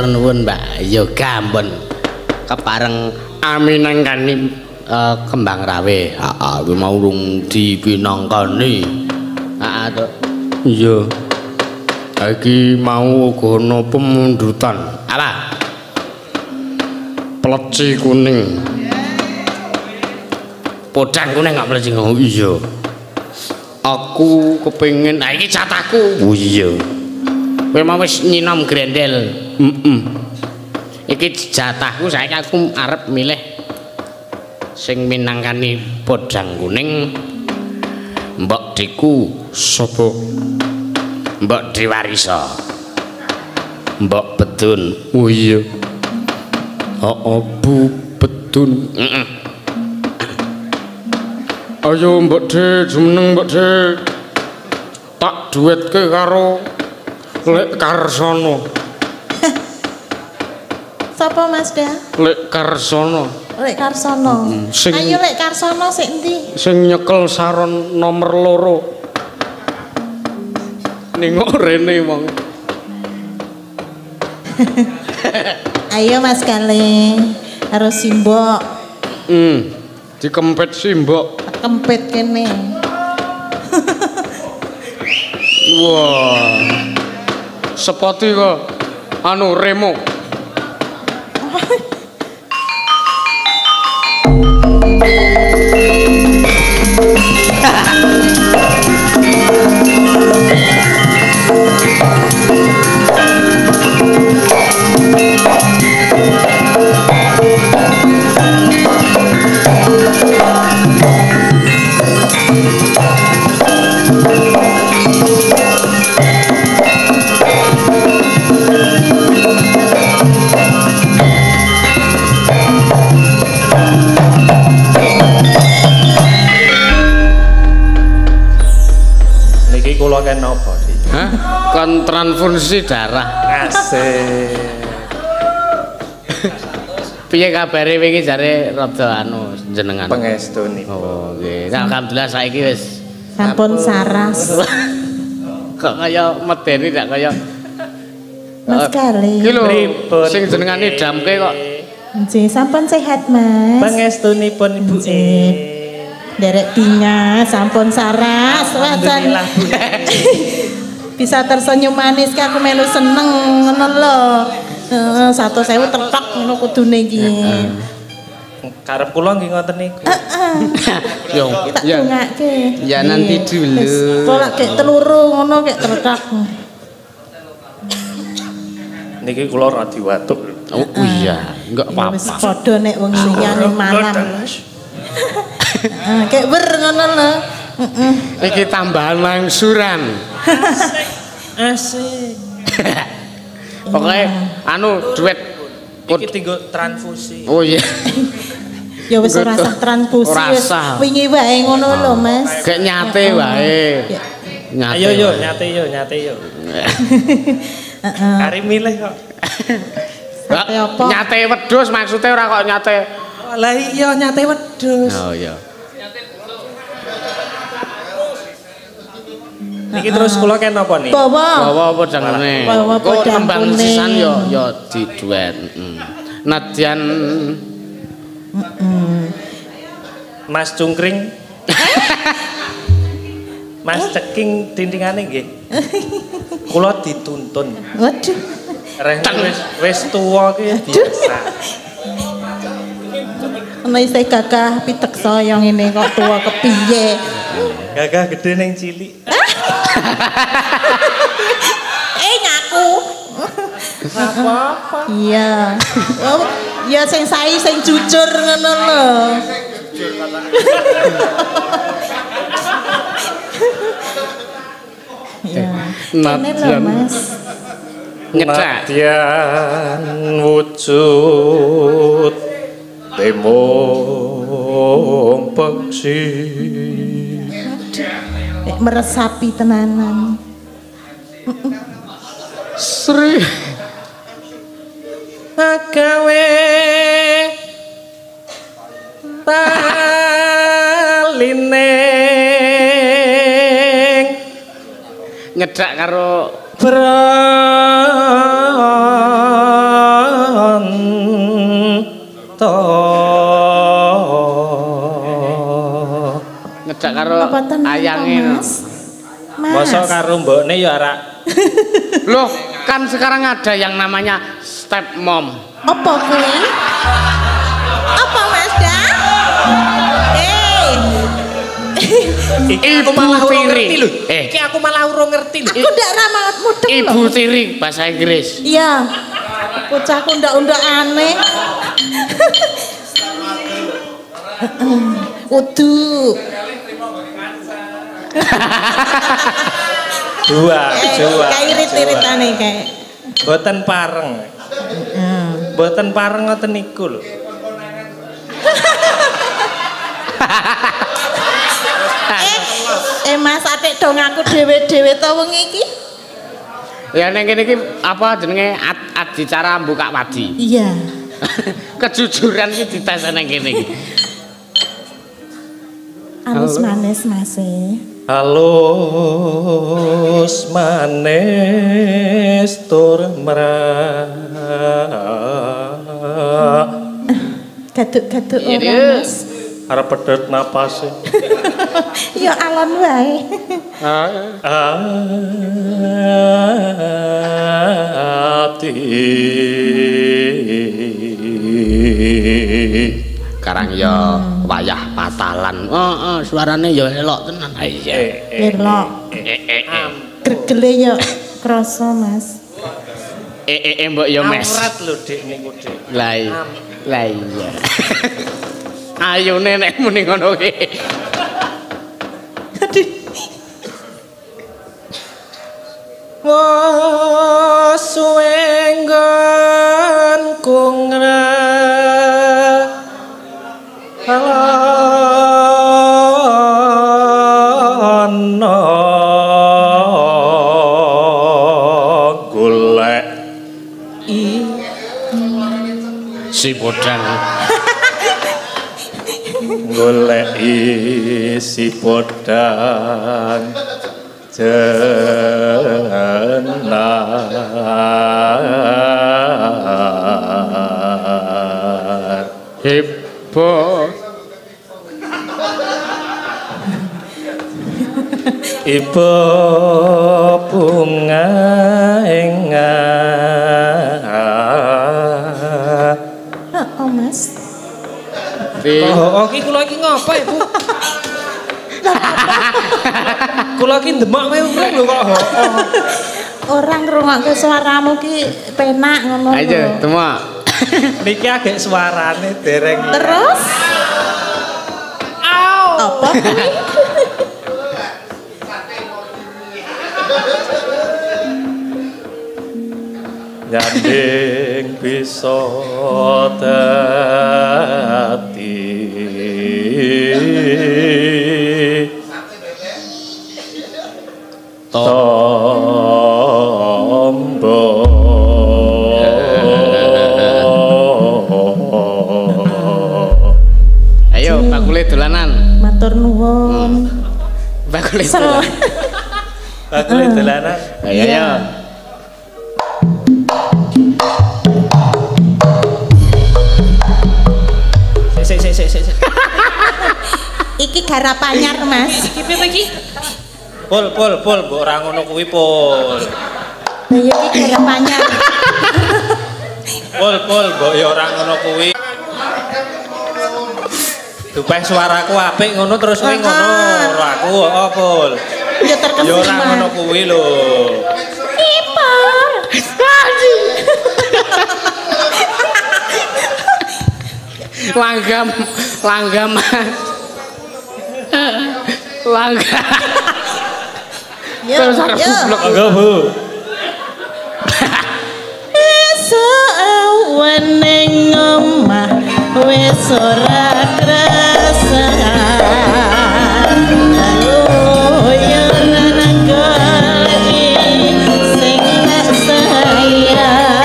nuwun Mbak. Ya gampun. Kepareng aminangkani uh, kembang rawe. Heeh, kuwi mau rung dipinangkani. Heeh to. Iya. Iki mau uga ana pemundutan. Apa? Pleci kuning. Podang kuning gak pleci ngono. Iya. Aku kepengin, nah iki jatahku. Oh iya. Kowe mau wis nyinom grendel. Heeh. Iki jatahku, saiki aku arep milih sing minangkani podang kuning. Mbok Diku sapa? Mbok Dewarisa. Mbok Bedun. Oh iya. Oh, Bu Bedun. Heeh. Ayo Mbok De, jumeneng Mbok De. Tak duetke karo Lek Karsono. Sapa Mas Da? Lek Karsono. Lek Karsono. Mm, sing, Ayo Lek Karsono sik endi? Sing nyekel saron nomor loro. Nengok rene wong. Ayo Mas Kale. Harus simbok. Hmm. Dikempet simbok. Kempet kene. Wah. Sepoti kok anu Remo. Kula ken napa, Dik? Hah? Kon transfusi darah. Asik. Piye kabare wingi jare rada anu jenengan? Pangestunipun. Oh, nggih. Alhamdulillah saiki wis Sampun saras. kok kaya medeni dak kaya Mas Kale. Iki lho sing jenengane Damke kok. Nggih, sampun sehat Mas. Pangestunipun Ibu. Derek Dinga sampun saras wacan. Bisa tersenyum manis ki aku melu seneng ngono lho. Heeh, satu sewu tetok ngono kudune iki. Karep kula nggih ngoten niku. Yo, Tak ya. dongake. Ya nanti dulu. Kok kek teluru ngono kek tetok. Niki kula ora diwatuk. Oh iya, enggak Ya wis apa-apa. padha nek wong liyane malam. Ah, kayak ber ngono lho. Heeh. Iki tambahan langsuran. Asik. Pokoke anu duit Iki tinggo transfusi. Oh iya. Ya wis ora usah transfusi Ora wis usah. wingi wae ngono lho, Mas. Kayak nyate wae. Ya. Nyate. Ayo yo wae. nyate yo nyate yo. Heeh. Kari milih kok. Sate apa? Nyate wedhus maksudnya ora kok nyate. Lah iya nyate wedhus. Oh iya. Niki terus kula ken napa nih? Bawa. Bawa apa jangane? Bawa Kok podang tembang kuning. sisan yo yo diduet. Heeh. Nadyan Mas Cungkring. Mas Ceking tintingane nggih. Kula dituntun. Waduh. Reh wis wis tuwa ki biasa. Ana isih gagah pitek saya ngene kok tua kepiye. Gagah gede ning cilik. Eh ngaku. Apa-apa. Iya. Oh, ya sing sae sing jujur ngono lho. Ya. Kene lho, Nadyan. Mas. nyedak. Nadyan wujud temong peksi. Nek meresapi tenanan. Sri Agawe talining nyedak karo Bra ngejak karo Apa tenan ayange. to, Mas? Mas. Masa karo mbokne ya ora. Loh, kan sekarang ada yang namanya step mom. Apa kuwi? Apa Mas Da? Eh. Iki aku malah urung Tiri. ngerti lho. Eh. Iki aku malah urung ngerti lho. Aku ndak ramat mudeng lho. Ibu tiri bahasa Inggris. Iya. Bocahku ndak-ndak aneh. Udu. Dua, Jawa. Kayak irit-iritane kayak. Mboten pareng. Mboten pareng ngoten niku lho. eh, eh Mas atik dong aku dhewe-dhewe to wengi iki. Ya ning kene iki apa jenenge adicara buka wadi. Iya. Kejujuran iki dites ning kene iki. Alus manis Mas e. Halus manis tur merah. Gaduk-gaduk Iya, ora iya. Mas. Arep pedhot napase. Ya alon wae. Ati Karang ya wayah patalan. Heeh, suarane ya elok tenan. Ha iya. Elok. Gregele ya krasa Mas. Eh eh mbok ya mes. Amrat lho Dik niku Dik. Lah iya. Lah iya. Ayune nek muni ngono ki. Wah suwe nggonku ngrana golek Si bodang. golek isi podang jenar Hebo. ibu bunga engat Heeh Mas. oh iki kula iki ngapa Ibu kula iki ndemak wae urung lho kok Orang ngrungokke suaramu ki penak ngono. Ayo, lho. temu. niki agek suarane dereng Terus? Apa kuwi? nyanding bisa dadi tombo Ayo, bakule dolanan. Matur nuwun. Bakule Sel- dolanan. bakule dolanan Ayo, ayo. sik sik sik sik sik Iki garap anyar Mas. iki piye iki pol pol pol mbok ora ngono kuwi pol Lah ya iki garap anyar. pol pol mbok ya ora ngono kuwi Dupeh suaraku apik ngono terus kowe ngono karo aku oh pol Ya terkesima. ya ora ngono kuwi lho Ipar. Langgam, langgam. Langgam. Yo, Terus arep yo. bublek. monggo Bu Sawan ning omah wis ora krasa. Oh ya nang goleki sing tak sayang.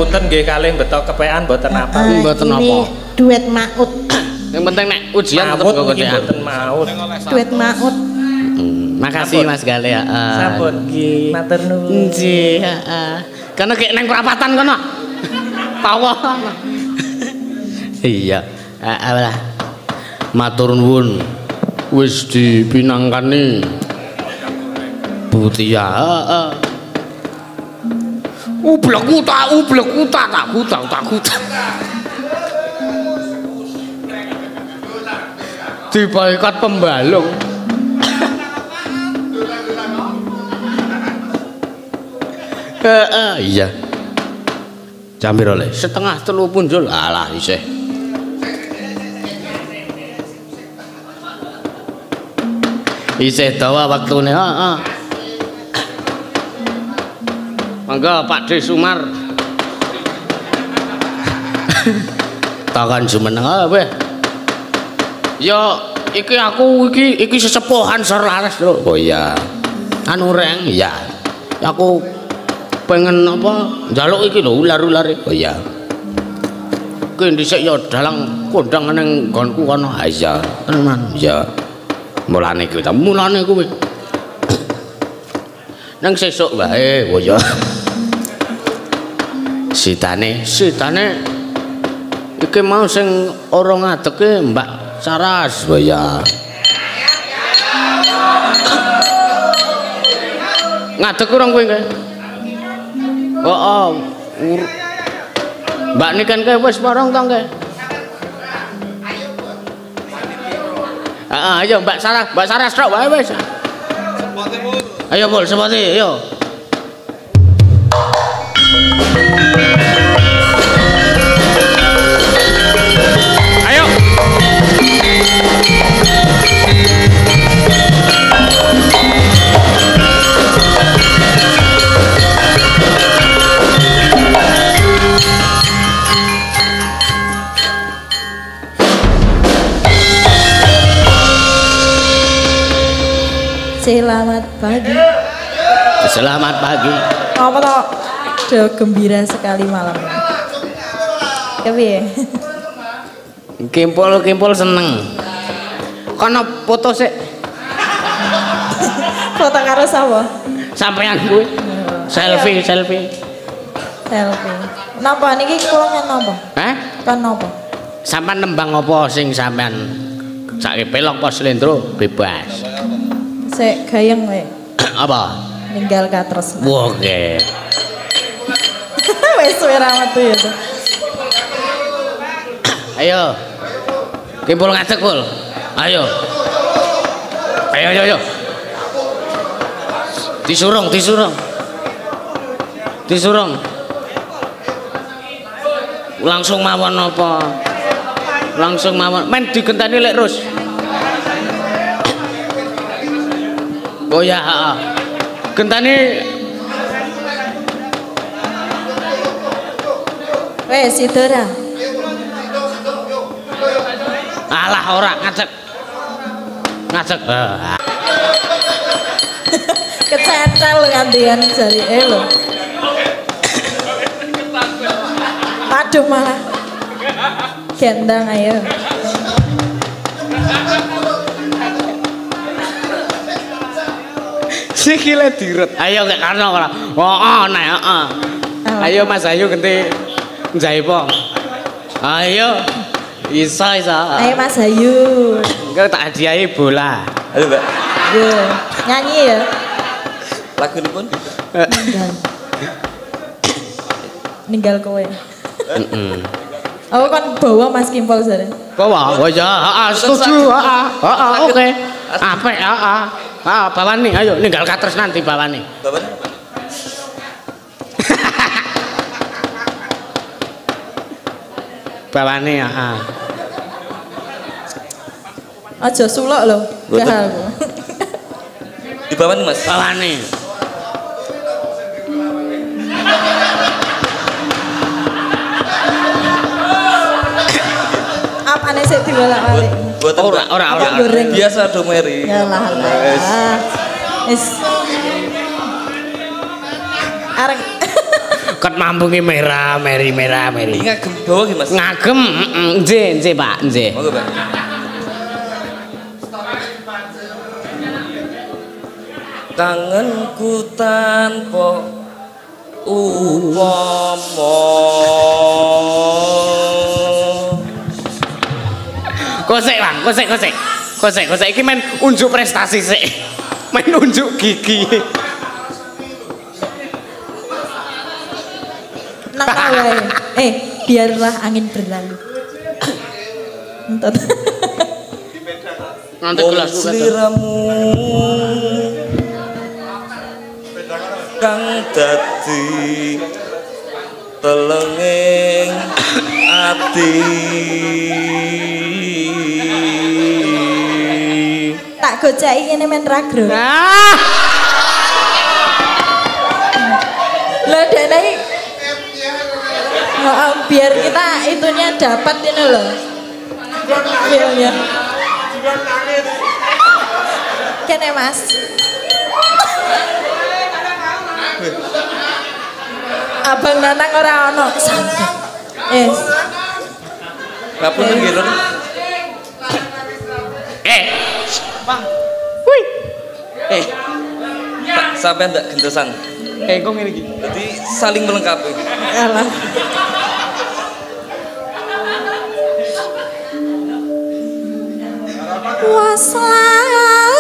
punten nggih kalih beto kepean mboten apa. Mboten ini apa. duet maut. Yang penting nek ujian tetep Maut kok nggih mboten maut. Duet maut. Hmm, makasih Mas Gale ya. Sampun nggih. Matur nuwun. Nggih, heeh. Karena kayak neng perapatan kono. Tawa. Iya. Heeh lah. Matur nuwun. Wis dipinangkani. Butia, heeh. Ublek utak, ublek utak, tak utak, tak utak. Dibaikat pembalung. Heeh, iya. Jam piro le? Setengah telu punjul. Alah isih. Isih dawa waktune, heeh. Mangga Pak De Sumar. Tangan jumeneng ae. Ya iki aku iki iki sesepuhan Sor Laras lho. Oh iya. Anu reng, iya. Aku pengen apa njaluk iki lho ular-ulare. Oh iya. Kuwi dhisik ya dalang kondang ning nggonku kono. Ha iya, tenan. Iya. Mulane kuwi ta, mulane kuwi. Nang sesuk wae, oh iya. Sitane, sitane iki mau sing ora ngadeke Mbak Saras, oh iya. Ngadek urang kowe nggih? Heeh. Mbak niken ke wis parang to nggih? Heeh, ayo Mbak Saras, Mbak Saras tok wae wis. Ayo Bol, sepote, ayo. Ayo. Selamat pagi. Selamat pagi. Apa toh? Udah gembira sekali malam. Kepiye? Kimpul-kimpul seneng. Kono foto sik. Foto karo sapa? Sampeyan kuwi. Selfie, selfie. Selfie. Napa niki kula ngen napa? Hah? Kan napa? Sampeyan nembang apa sing sampeyan sak pelok apa slendro bebas. Sik gayeng kowe. Apa? Ninggal katres. Oke. Wes suwe ra metu ya. Tuh. Ayo. Kimpul ngadeg, Pul. Ayo. Ayo, ayo, ayo. Disurung, disurung. Disurung. Langsung mawon apa? Langsung mawon. Men digenteni lek terus. Oh ya, heeh. Genteni Wes sidora. alah ora ngajak. Ngajak. Uh. Kecetel gantian jari eh lho. Aduh malah. Gendang ayo. Sikile dirut. Ayo gak karno ora. Heeh, nek heeh. Ayo Mas Ayu ganti njaipo. Ayo. Isa isa. Ayo Mas Ayu. Engko tak hadiahi bola. Halo Mbak. Yo, nyanyi ya. Lagu pun. Ninggal. Ninggal kowe. Heeh. Aku kan bawa Mas Kimpol jare. Bawa. Oh ya, heeh, setuju. Heeh. Heeh, oke. Apik, heeh. Ah, bawa nih, ayo ninggal katres nanti bawa nih. Bapak. Bawa nih, heeh. Aja sulok lho, gahal. Di bawah nih Mas. Bawa nih. Apane sik dibolak-balik? Buat Ora, ora, ora. Goreng. Biasa domeri. Ya lah. Wis. Arek. Ket mampungi merah, meri merah, meri. Ngagem bawa nggih Mas. Ngagem, nggih, nggih Pak, nggih. Monggo Pak. Kangenku tanpa upama. Kosek Bang, kosek, kosek. Kosek, kosek iki men unjuk prestasi sik. Men unjuk gigi. Nang wae. Eh, biarlah angin berlalu. Entot. Nanti gelas sliramu kang dadi telenging ati. Tak goceki ngene men ragro. Ah. Lah dene iki oh, biar kita itunya dapat ini loh. Feelnya. Kene Mas. Abang Nanang ora ono. Yes. Ngapunten nggih, Lur. Eh. Bang. Wih. Eh. Tak sampean ndak gentosan. Eh kok ngene iki? Jadi saling melengkapi. Alah. Waslan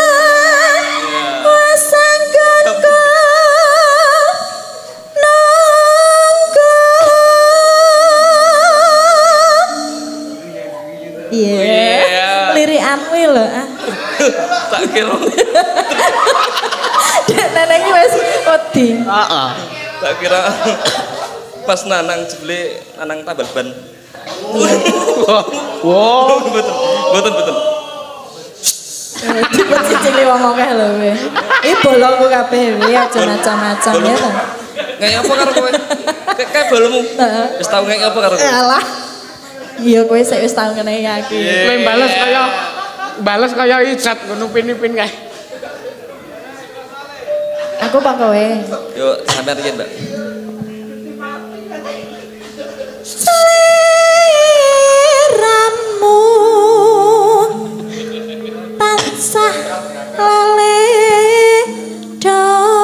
wasanggonku nanggo. Iya. Lirikanmu lho. Tak kira. Dek Nanang iki wis wedi. Heeh. Tak kira pas Nanang jebule Nanang tambal ban. Wow. Betul. Betul betul. Cepet cicili wong akeh lho kowe. Iki bolongku kabeh kowe aja macam-macam ya to. Ngek apa karo kowe? Kayak bolomu. Heeh. Wis tau ngek apa karo kowe? Alah. Iya kowe sik wis tau ngene iki. Kowe bales kaya bales kaya ijat ngono pin-pin kae. Aku pak kowe. Yo sampean riyen, Mbak. Seliramu tansah leledo.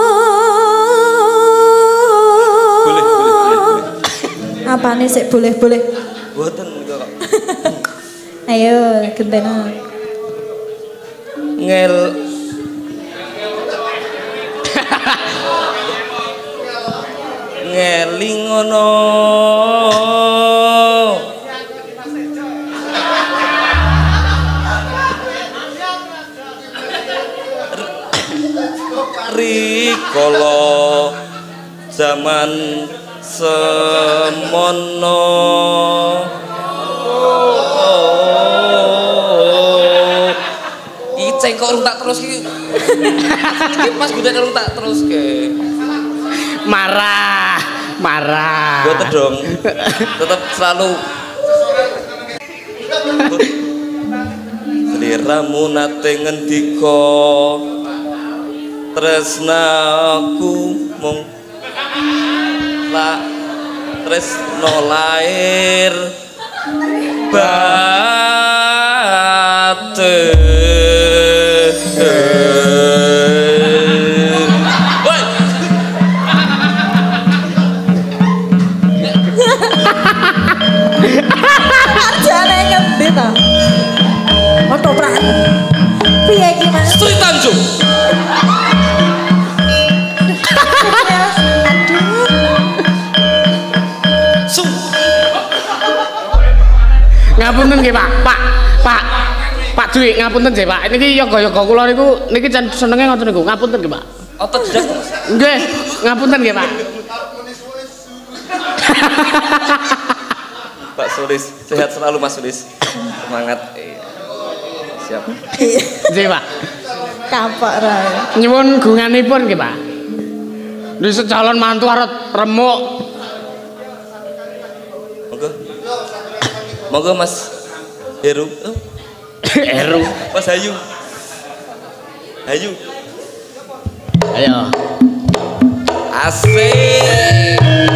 Boleh, boleh, boleh. Apane sik boleh-boleh? Mboten kok. Ayo gentena. Ngel ngeling ngono rikala zaman semono. Iki cengkok urung tak terus iki. Iki pas gudek urung tak terus ke. Marah, marah. Boten dong. Tetap selalu Seliramu nate ngendika tresnaku mung la tresno lair bate. Arjane ngendi ta? Otoprak. Piye iki Mas? Sri Tanjung. Sung. Ngapunten nggih, Pak. Pak, Pak. Pak Dwi, ngapunten nggih, Pak. Niki yoga-yoga kula niku niki jan senenge ngoten niku. Ngapunten nggih, Pak. Otot jelas Mas. Nggih, ngapunten nggih, Pak. Pak Sulis, sehat selalu Mas Sulis. Semangat. Eh, siap. Nggih, Pak. Kapok ra. Nyuwun gunganipun nggih, Pak. Lha secalon mantu arep remuk. Monggo. Monggo Mas Heru. Oh, Heru. Mas Hayu. Hayu. Ayo. Asik.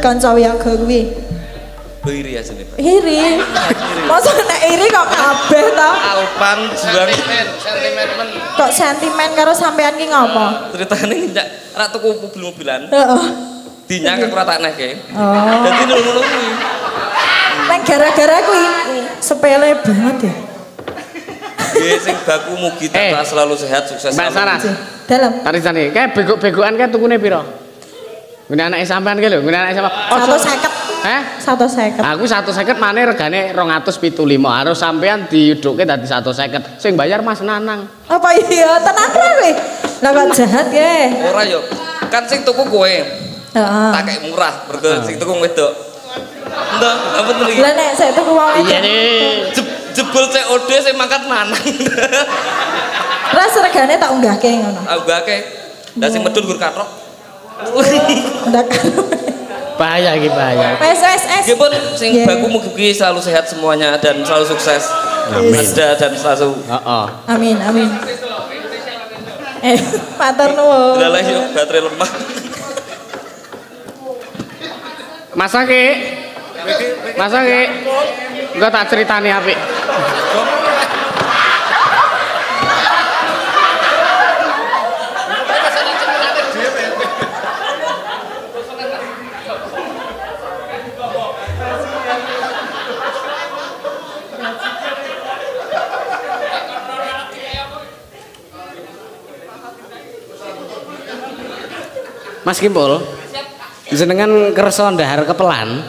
kanca wiyaga kuwi? Iri aja nih Pak. Iri. Masa nek iri kok kabeh to? Alpan juang Sentimen men. Kok sentimen karo sampean ki ngopo? ceritanya nginjak rak tuku mobil-mobilan. Heeh. Dinyangka ora tak neke. Oh. Dadi ngono kuwi. Neng gara-gara kuwi sepele banget ya. Nggih sing baku mugi tansah selalu sehat sukses. Mbak Sarah. Dalam. Tarisane, kayak begok-begokan kayak tukune piro? Ngene anake sampean ki lho, ngene anake sampean. satu seket. Heh? satu seket. Aku satu seket maneh regane rong atus pitu lima. Harus sampean diyuduke dadi satu seket. Sing bayar Mas Nanang. Apa iya tenan ra kowe? Lah kok jahat ge. Ora yo. Kan sing tuku kowe. Heeh. Tak kek murah mergo sing tuku wedok. Ndak, ampun mriki. Lah nek saya tuku wong Iya wedok. nih. Je- Jebul C O D sing mangkat Nanang. Ras regane tak unggahke ngono. Aku gake. Lah sing medhun gur katrok. Ndak. Bahaya iki bahaya. Wes wes wes. Nggih pun sing Nggih. baku mugi selalu sehat semuanya dan selalu sukses. Amin. Ada dan selalu Heeh. Amin amin. Eh, matur nuwun. Lah yo baterai lemah. Masake. Masake. Enggak tak ceritani apik. Mas Kimpul, jenengan kersa ndahar kepelan.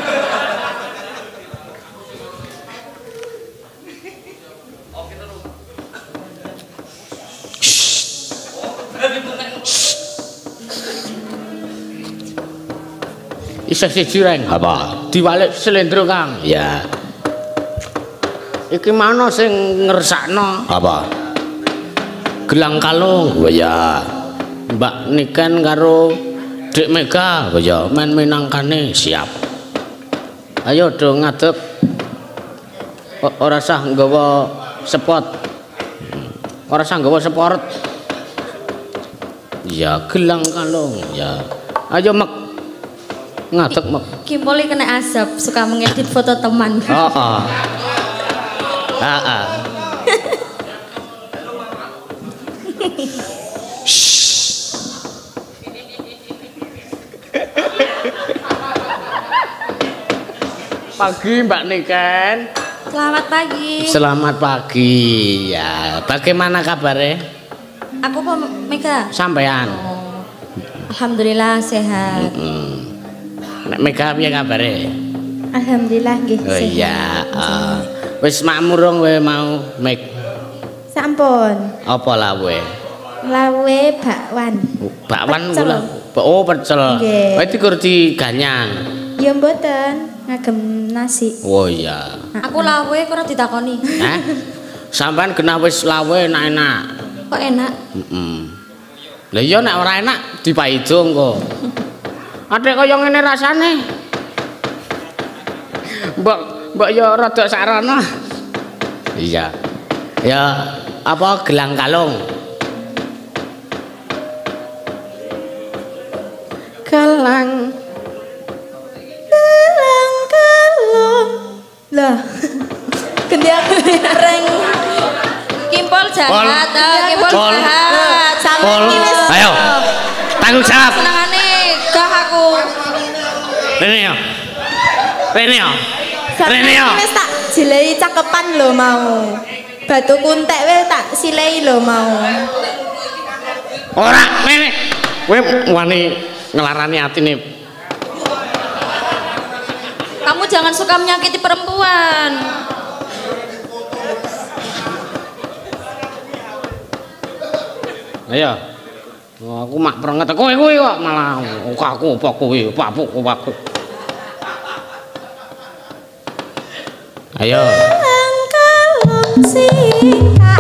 Isih siji reng. Apa? Diwalik selendro, Kang. Ya. Iki mana sing ngersakno? Apa? Gelang kalung. Oh ya. Mbak Niken karo Dik Mega, oh ya, main minangkane siap. Ayo do ngadep. O- Ora sah nggawa spot. Ora sah nggawa sport. Ya, gelang kalung, ya. Ayo mek. Ngadep mek. Kimpoli kena asap, suka mengedit foto teman. Heeh. Heeh. Pagi Mbak Niken. Selamat pagi. Selamat pagi. Ya, bagaimana kabarnya? Aku kok Mega. Sampean. Alhamdulillah sehat. Hmm. Nek Mega piye kabare? Alhamdulillah nggih. Oh iya. Uh, wis makmur rong kowe mau Mek. Sampun. Apa lawe? Lawe bakwan. Bakwan Pecel. kula. Oh, pecel. Nggih. Berarti kur diganyang. Ya mboten, ngagem nasi. Oh iya. Aku lawe kurang ditakoni. Hah? Sampean genah wis lawe enak-enak. Kok enak? Heeh. Lah iya nek ora enak dipaido engko. Atik kaya ngene rasane. Mbok mbok ya rada sarana. Iya. Ya apa gelang kalung. Gelang Gelang kalung. Lah. Gendiang reng. Kimpol jahat, Pol. ah, kimpol Pol. jahat. Pol. Ayo. Tanggung jawab. Senengane gah aku. Rene yo. Rene yo. Rene yo. Wis tak jilei cakepan lho mau. Batu kuntek wis tak silei lho mau. Ora, rene. Kowe wani ngelarani atine. Kamu jangan suka menyakiti perempuan. Ayo. Oh, aku mak prenget kowe kowe kok malah aku apa kowe, apa aku aku. Ayo. Gelang kalung sing tak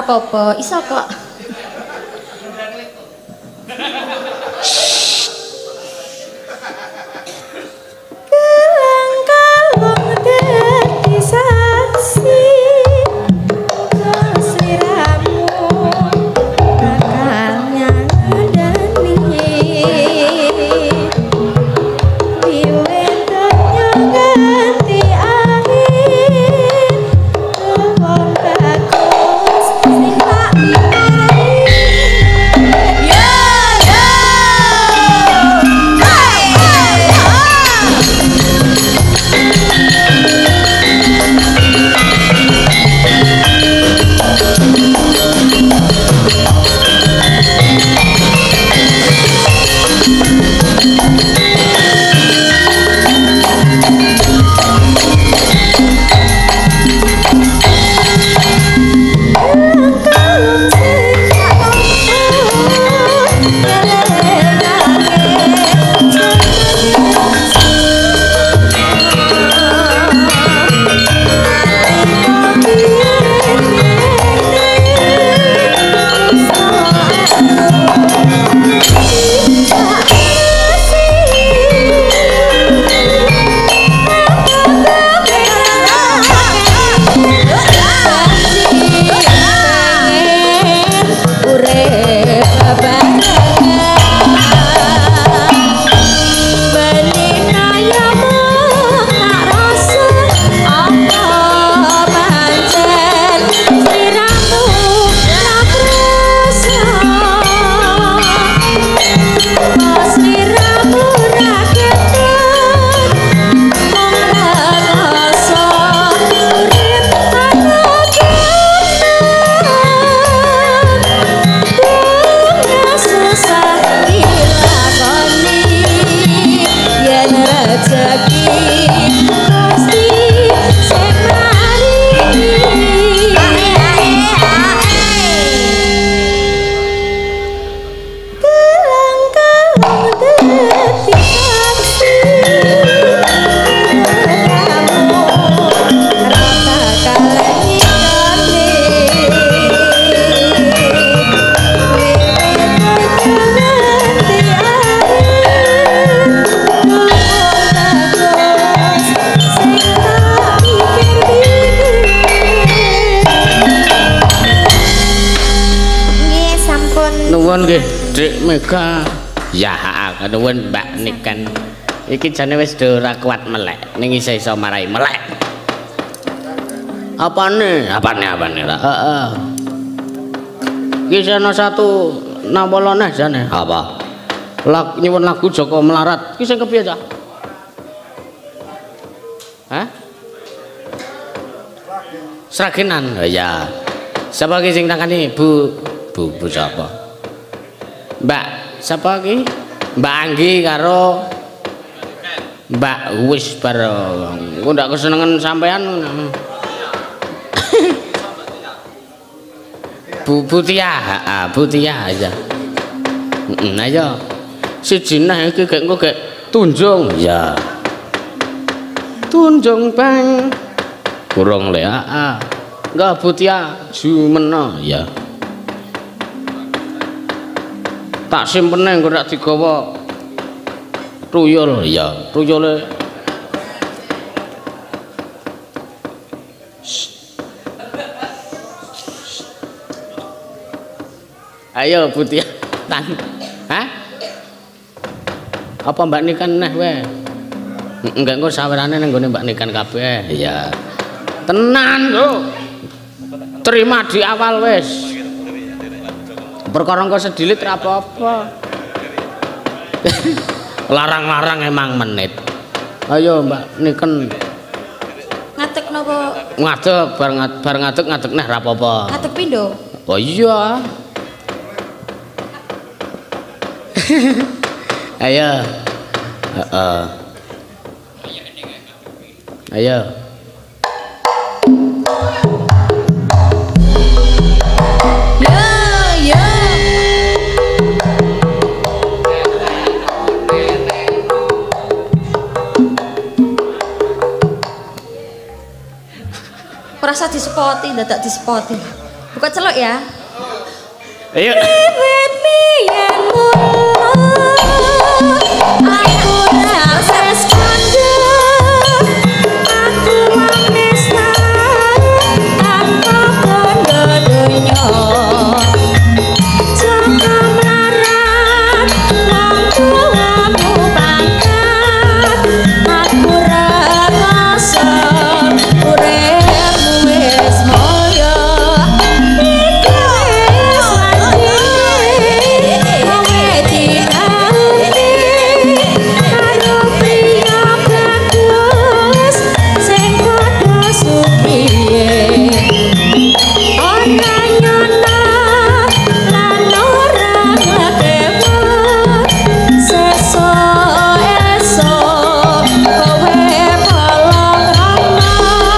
apa-apa, iso kok. Kalong-kalong dadi saksi sliramu bakal nyadani wiwit donya ganti akhir wong bagus sing tak pinari yo yo hai Dik Mega ya nuwun Mbak Niken iki jane wis do ora kuat melek ning iso-iso marai melek apane apane apane ra heeh iki ana satu nawala neh jane apa lag nyuwun lagu Joko Melarat iki sing kepiye ta hah Sragenan oh, ya sapa iki sing tangani Bu Bu Bu sapa Mbak, siapa lagi? Mbak Anggi karo Mbak wis bareng. Aku ndak kesenengan sampean. Bu Butia, heeh, Butia aja. Heeh, ayo. Siji neh iki gek engko gek tunjung. Ya. Tunjung Bang. Kurang le, heeh. Enggak Butia jumena ya. Tak simpene engko nek digawa tuyul ya tuyule ayo Butia tan hah apa Mbak Niken neh we enggak engko sawerane nang gone Mbak Niken kabeh ya tenan lho terima di awal wis perkara engko sedilit ra apa-apa. Larang-larang emang menit. Ayo Mbak Niken. Ngadeg napa? Ngadeg bar bar ngadeg ngadeg neh ra apa-apa. Ngadeg pindho? Oh iya. Ayo. Heeh. Ayo. Rasa disepoti, dadak disepoti. Buka celuk ya. Ayo. Aku rases kandha aku manisna tanpa kondo donya jaga melarat lampu lampu pangkat aku rakasa uripmu wis moyo iku wis lanjine kowe diganti karo priya bagus sing padha sugiye ora nyono lan ora ngekewut sesuk esuk kowe polong rono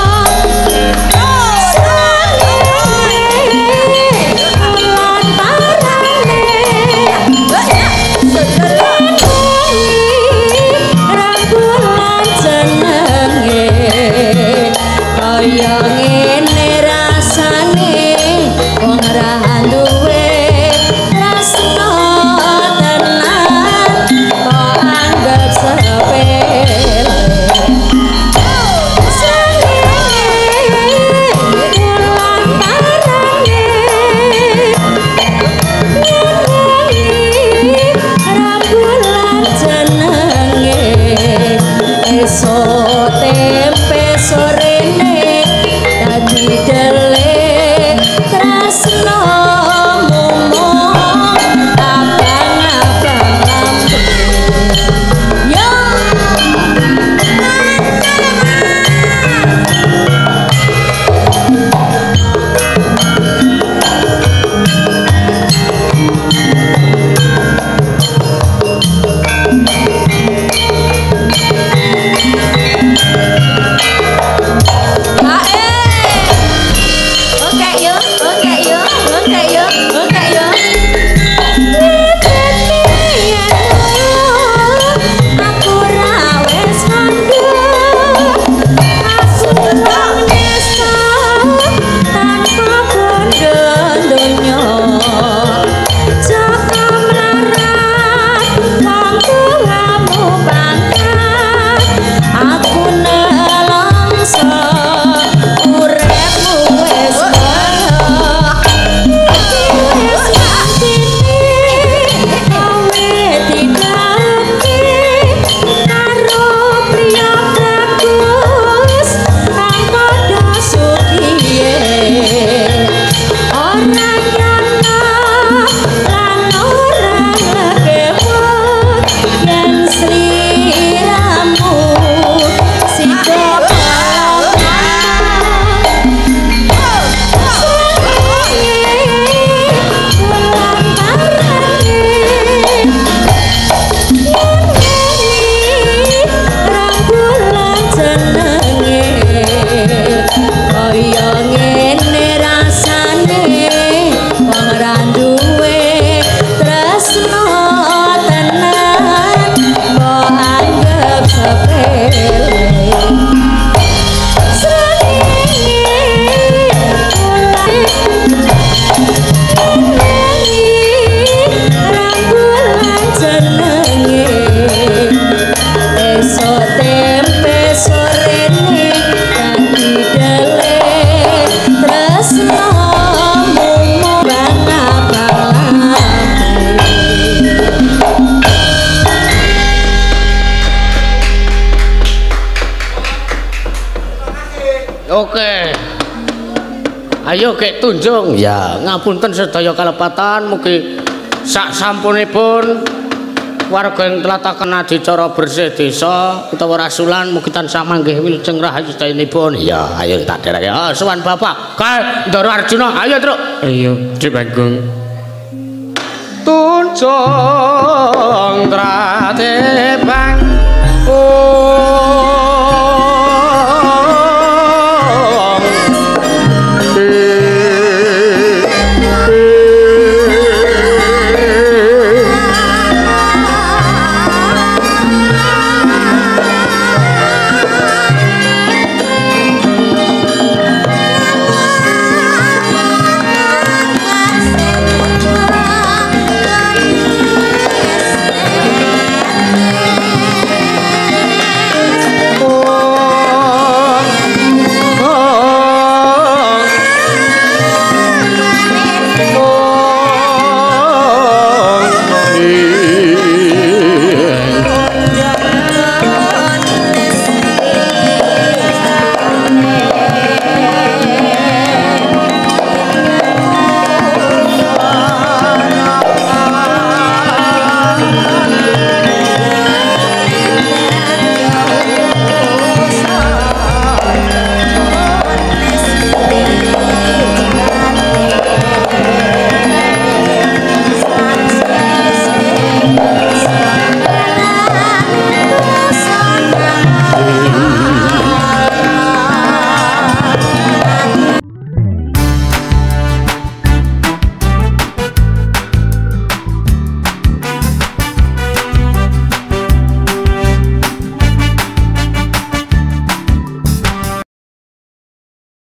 lan parane rembulan jenenge kaya ngene rasane wong ra duwe tresno tenan kok anggap sepele bulan parane rembulan jenenge esuk tempe sorene dadi delik tresno mumung abang-abang lampu yo oke yo oke yo oke yo oke yo aku ra wis mandul aku wong nesta tanpa bondo donya jaga melarat lampu lampu pangkat aku nelongso uripmu wis moyo wis mantine kowe diganti karo priya bagus kang padha sugiye ora nyono lan ora ngekewut yen sliramu sida rembulan jenenge kaya ngene rasane wong ra duwe tresno tenan kok anggap sepele rembulan jenenge esuk tempe sorene dadi delik tresno mumung abang-abang Oke. Ayo kek tunjung. Ya, ngapunten sedaya kalepatan mugi sak sampunipun warga ing tlatah adicara bersih desa utawa rasulan mugi tansah manggih wilujeng rahayu sedayanipun. Ya, ayo tak dereke. Oh, sowan Bapak. Kae Ndara Arjuna. Ayo, Truk. Ayo, Cipanggung. Tunjung trate